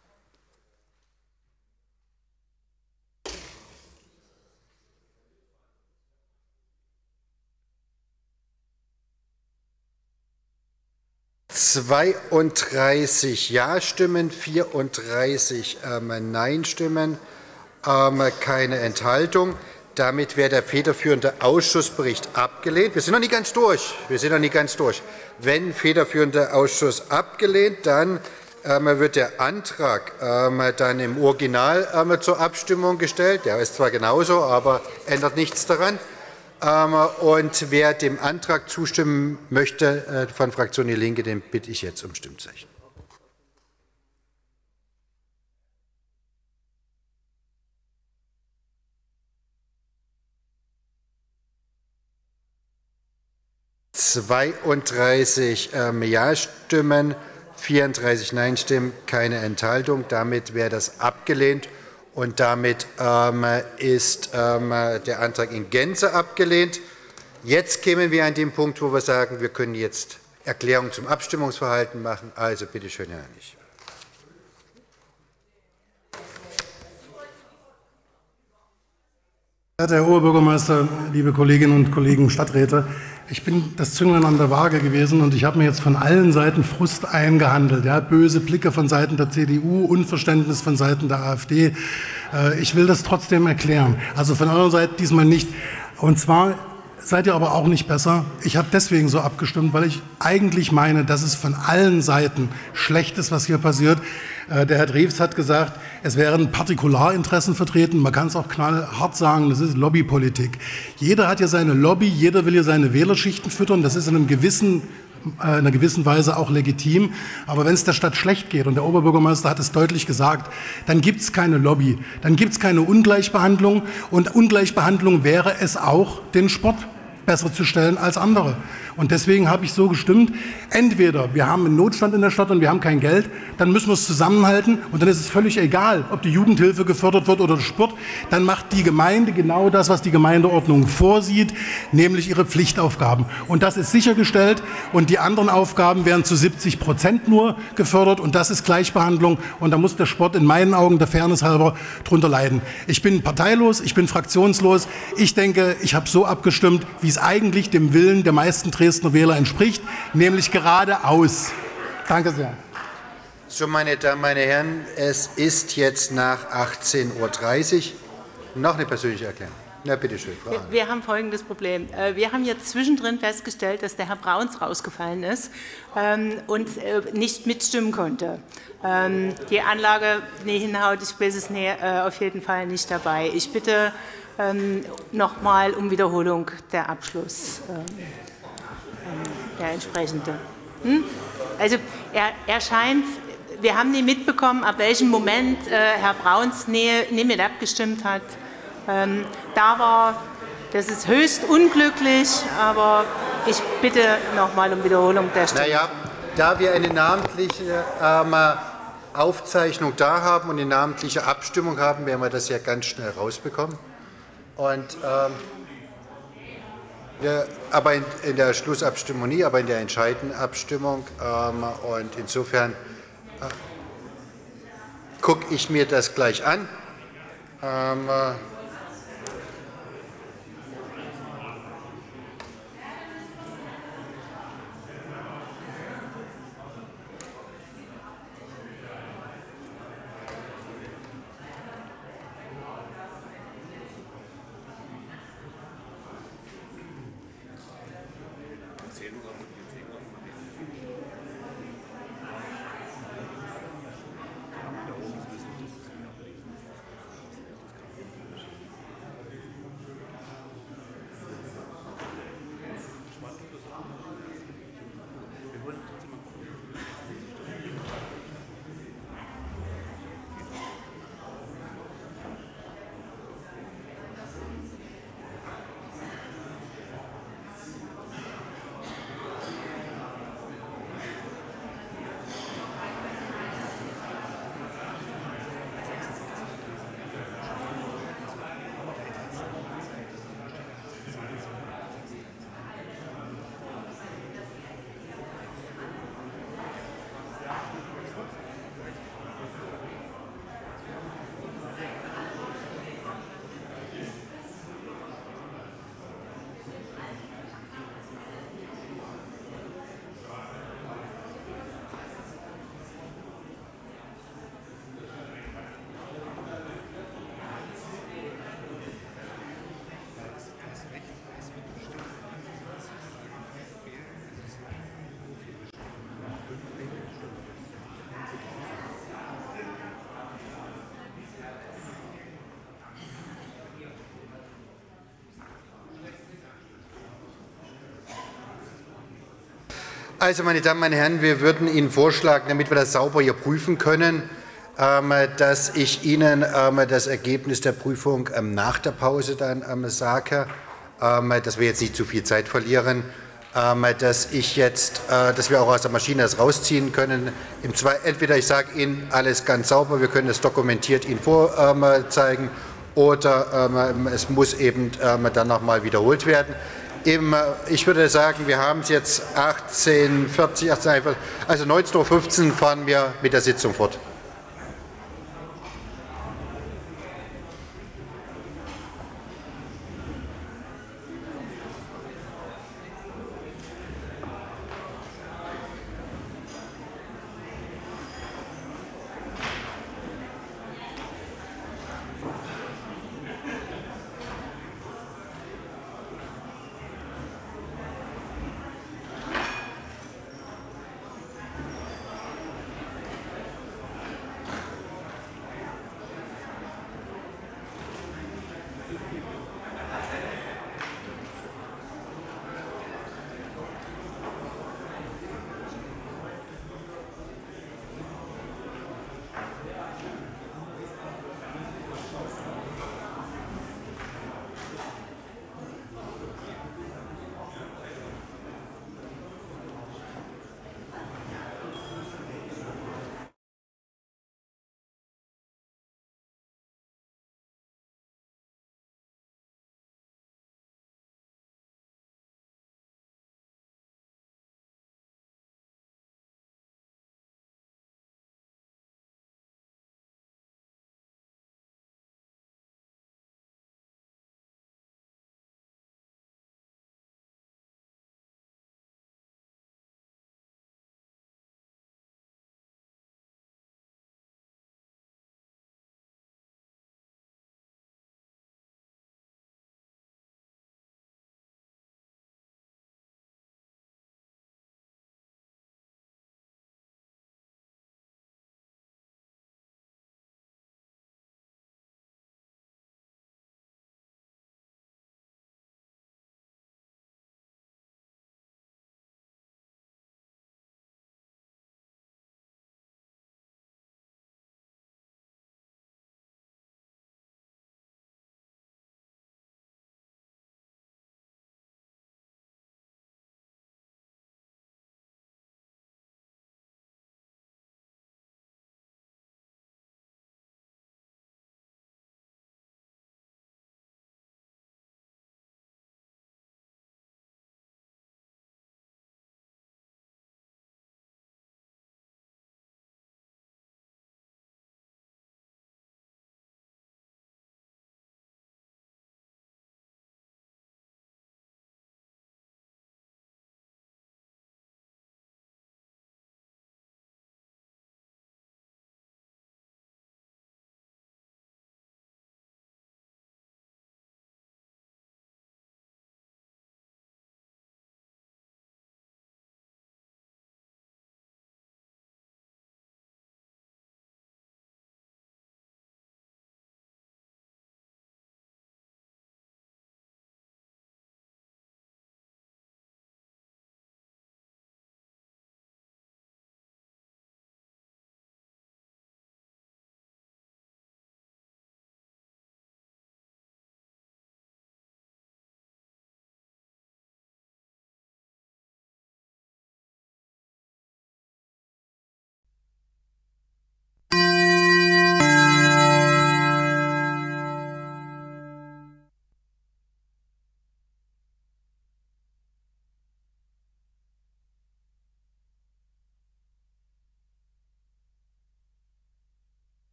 S1: zweiunddreißig Ja-Stimmen, vierunddreißig ähm, Nein-Stimmen, ähm, keine Enthaltung. Damit wäre der federführende Ausschussbericht abgelehnt. Wir sind noch nicht ganz durch. Wir sind noch nicht ganz durch. Wenn federführender Ausschuss abgelehnt, dann ähm, wird der Antrag ähm, dann im Original ähm, zur Abstimmung gestellt. Der ist zwar genauso, aber ändert nichts daran. Ähm, und wer dem Antrag zustimmen möchte äh, von Fraktion Die Linke, den bitte ich jetzt um Stimmzeichen. zweiunddreißig ähm, Ja-Stimmen, vierunddreißig Nein-Stimmen, keine Enthaltung. Damit wäre das abgelehnt und damit ähm, ist ähm, der Antrag in Gänze abgelehnt. Jetzt kämen wir an den Punkt, wo wir sagen, wir können jetzt Erklärung zum Abstimmungsverhalten machen. Also bitte schön, Herr Hannig.
S19: Herr Oberbürgermeister, liebe Kolleginnen und Kollegen Stadträte, ich bin das Zünglein an der Waage gewesen und ich habe mir jetzt von allen Seiten Frust eingehandelt. Ja, böse Blicke von Seiten der C D U, Unverständnis von Seiten der AfD. Ich will das trotzdem erklären. Also von eurer Seite diesmal nicht. Und zwar seid ihr aber auch nicht besser. Ich habe deswegen so abgestimmt, weil ich eigentlich meine, dass es von allen Seiten schlecht ist, was hier passiert. Der Herr Drews hat gesagt, es wären Partikularinteressen vertreten. Man kann es auch knallhart sagen, das ist Lobbypolitik. Jeder hat ja seine Lobby, jeder will ja seine Wählerschichten füttern. Das ist in, einem gewissen, äh, in einer gewissen Weise auch legitim. Aber wenn es der Stadt schlecht geht, und der Oberbürgermeister hat es deutlich gesagt, dann gibt es keine Lobby, dann gibt es keine Ungleichbehandlung. Und Ungleichbehandlung wäre es auch, den Sport besser zu stellen als andere. Und deswegen habe ich so gestimmt, entweder wir haben einen Notstand in der Stadt und wir haben kein Geld, dann müssen wir es zusammenhalten und dann ist es völlig egal, ob die Jugendhilfe gefördert wird oder der Sport. Dann macht die Gemeinde genau das, was die Gemeindeordnung vorsieht, nämlich ihre Pflichtaufgaben. Und das ist sichergestellt und die anderen Aufgaben werden zu siebzig Prozent nur gefördert und das ist Gleichbehandlung und da muss der Sport in meinen Augen der Fairness halber drunter leiden. Ich bin parteilos, ich bin fraktionslos. Ich denke, ich habe so abgestimmt, wie es eigentlich dem Willen der meisten Dresdner Wähler entspricht, nämlich geradeaus. Danke sehr.
S1: So, meine Damen, meine Herren, es ist jetzt nach achtzehn Uhr dreißig. Noch eine persönliche Erklärung. Na, bitte schön, Frau
S20: wir, wir haben folgendes Problem. Wir haben jetzt zwischendrin festgestellt, dass der Herr Brauns rausgefallen ist ähm, und äh, nicht mitstimmen konnte. Ähm, die Anlage, nee, hinhaut, ich weiß es nee, äh, auf jeden Fall nicht dabei. Ich bitte ähm, nochmal um Wiederholung der Abschluss. Ähm, der entsprechende. Hm? Also er, er scheint, wir haben nie mitbekommen, ab welchem Moment äh, Herr Brauns Nähe, nie mit abgestimmt hat. Ähm, da war, das ist höchst unglücklich, aber ich bitte nochmal um Wiederholung der Stimme.
S1: Naja, da wir eine namentliche ähm, Aufzeichnung da haben und eine namentliche Abstimmung haben, werden wir das ja ganz schnell rausbekommen. Und ähm, Ja, aber in, in der Schlussabstimmung nie, aber in der entscheidenden Abstimmung. Ähm, und insofern äh, gucke ich mir das gleich an. Ähm, äh, Also, meine Damen, meine Herren, wir würden Ihnen vorschlagen, damit wir das sauber hier prüfen können, dass ich Ihnen das Ergebnis der Prüfung nach der Pause dann sage, dass wir jetzt nicht zu viel Zeit verlieren, dass ich jetzt, dass wir auch aus der Maschine das rausziehen können. Im Zwei, entweder ich sage Ihnen alles ganz sauber, wir können es dokumentiert Ihnen vorzeigen, oder es muss eben dann nochmal wiederholt werden. Im, ich würde sagen, wir haben es jetzt achtzehn Uhr vierzig, also neunzehn Uhr fünfzehn fahren wir mit der Sitzung fort.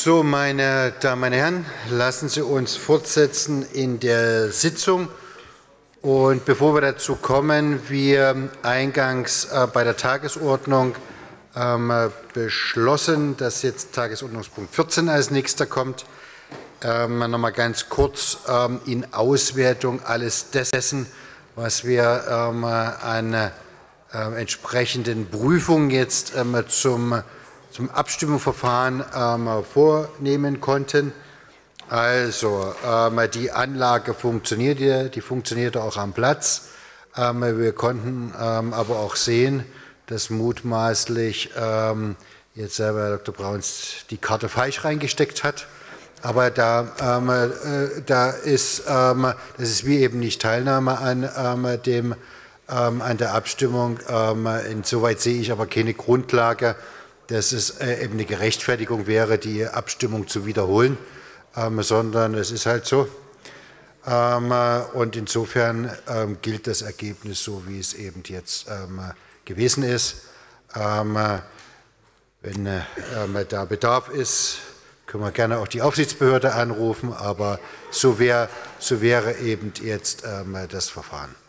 S1: So, meine Damen und Herren, lassen Sie uns fortsetzen in der Sitzung. Und bevor wir dazu kommen, wir eingangs äh, bei der Tagesordnung ähm, beschlossen, dass jetzt Tagesordnungspunkt vierzehn als nächster kommt, ähm, noch mal ganz kurz ähm, in Auswertung alles dessen, was wir ähm, an äh, entsprechenden Prüfungen jetzt ähm, zum, zum Abstimmungsverfahren ähm, vornehmen konnten. Also, ähm, die Anlage funktioniert, die, die funktionierte auch am Platz. Ähm, wir konnten ähm, aber auch sehen, dass mutmaßlich ähm, jetzt selber Herr Doktor Brauns die Karte falsch reingesteckt hat. Aber da, ähm, äh, da ist, ähm, das ist wie eben nicht Teilnahme an, ähm, dem, ähm, an der Abstimmung. Ähm, insoweit sehe ich aber keine Grundlage, dass es äh, eben eine Gerechtfertigung wäre, die Abstimmung zu wiederholen. Ähm, sondern es ist halt so. Ähm, und insofern ähm, gilt das Ergebnis so, wie es eben jetzt ähm, gewesen ist. Ähm, wenn äh, da Bedarf ist, können wir gerne auch die Aufsichtsbehörde anrufen, aber so, wär, so wäre eben jetzt ähm, das Verfahren.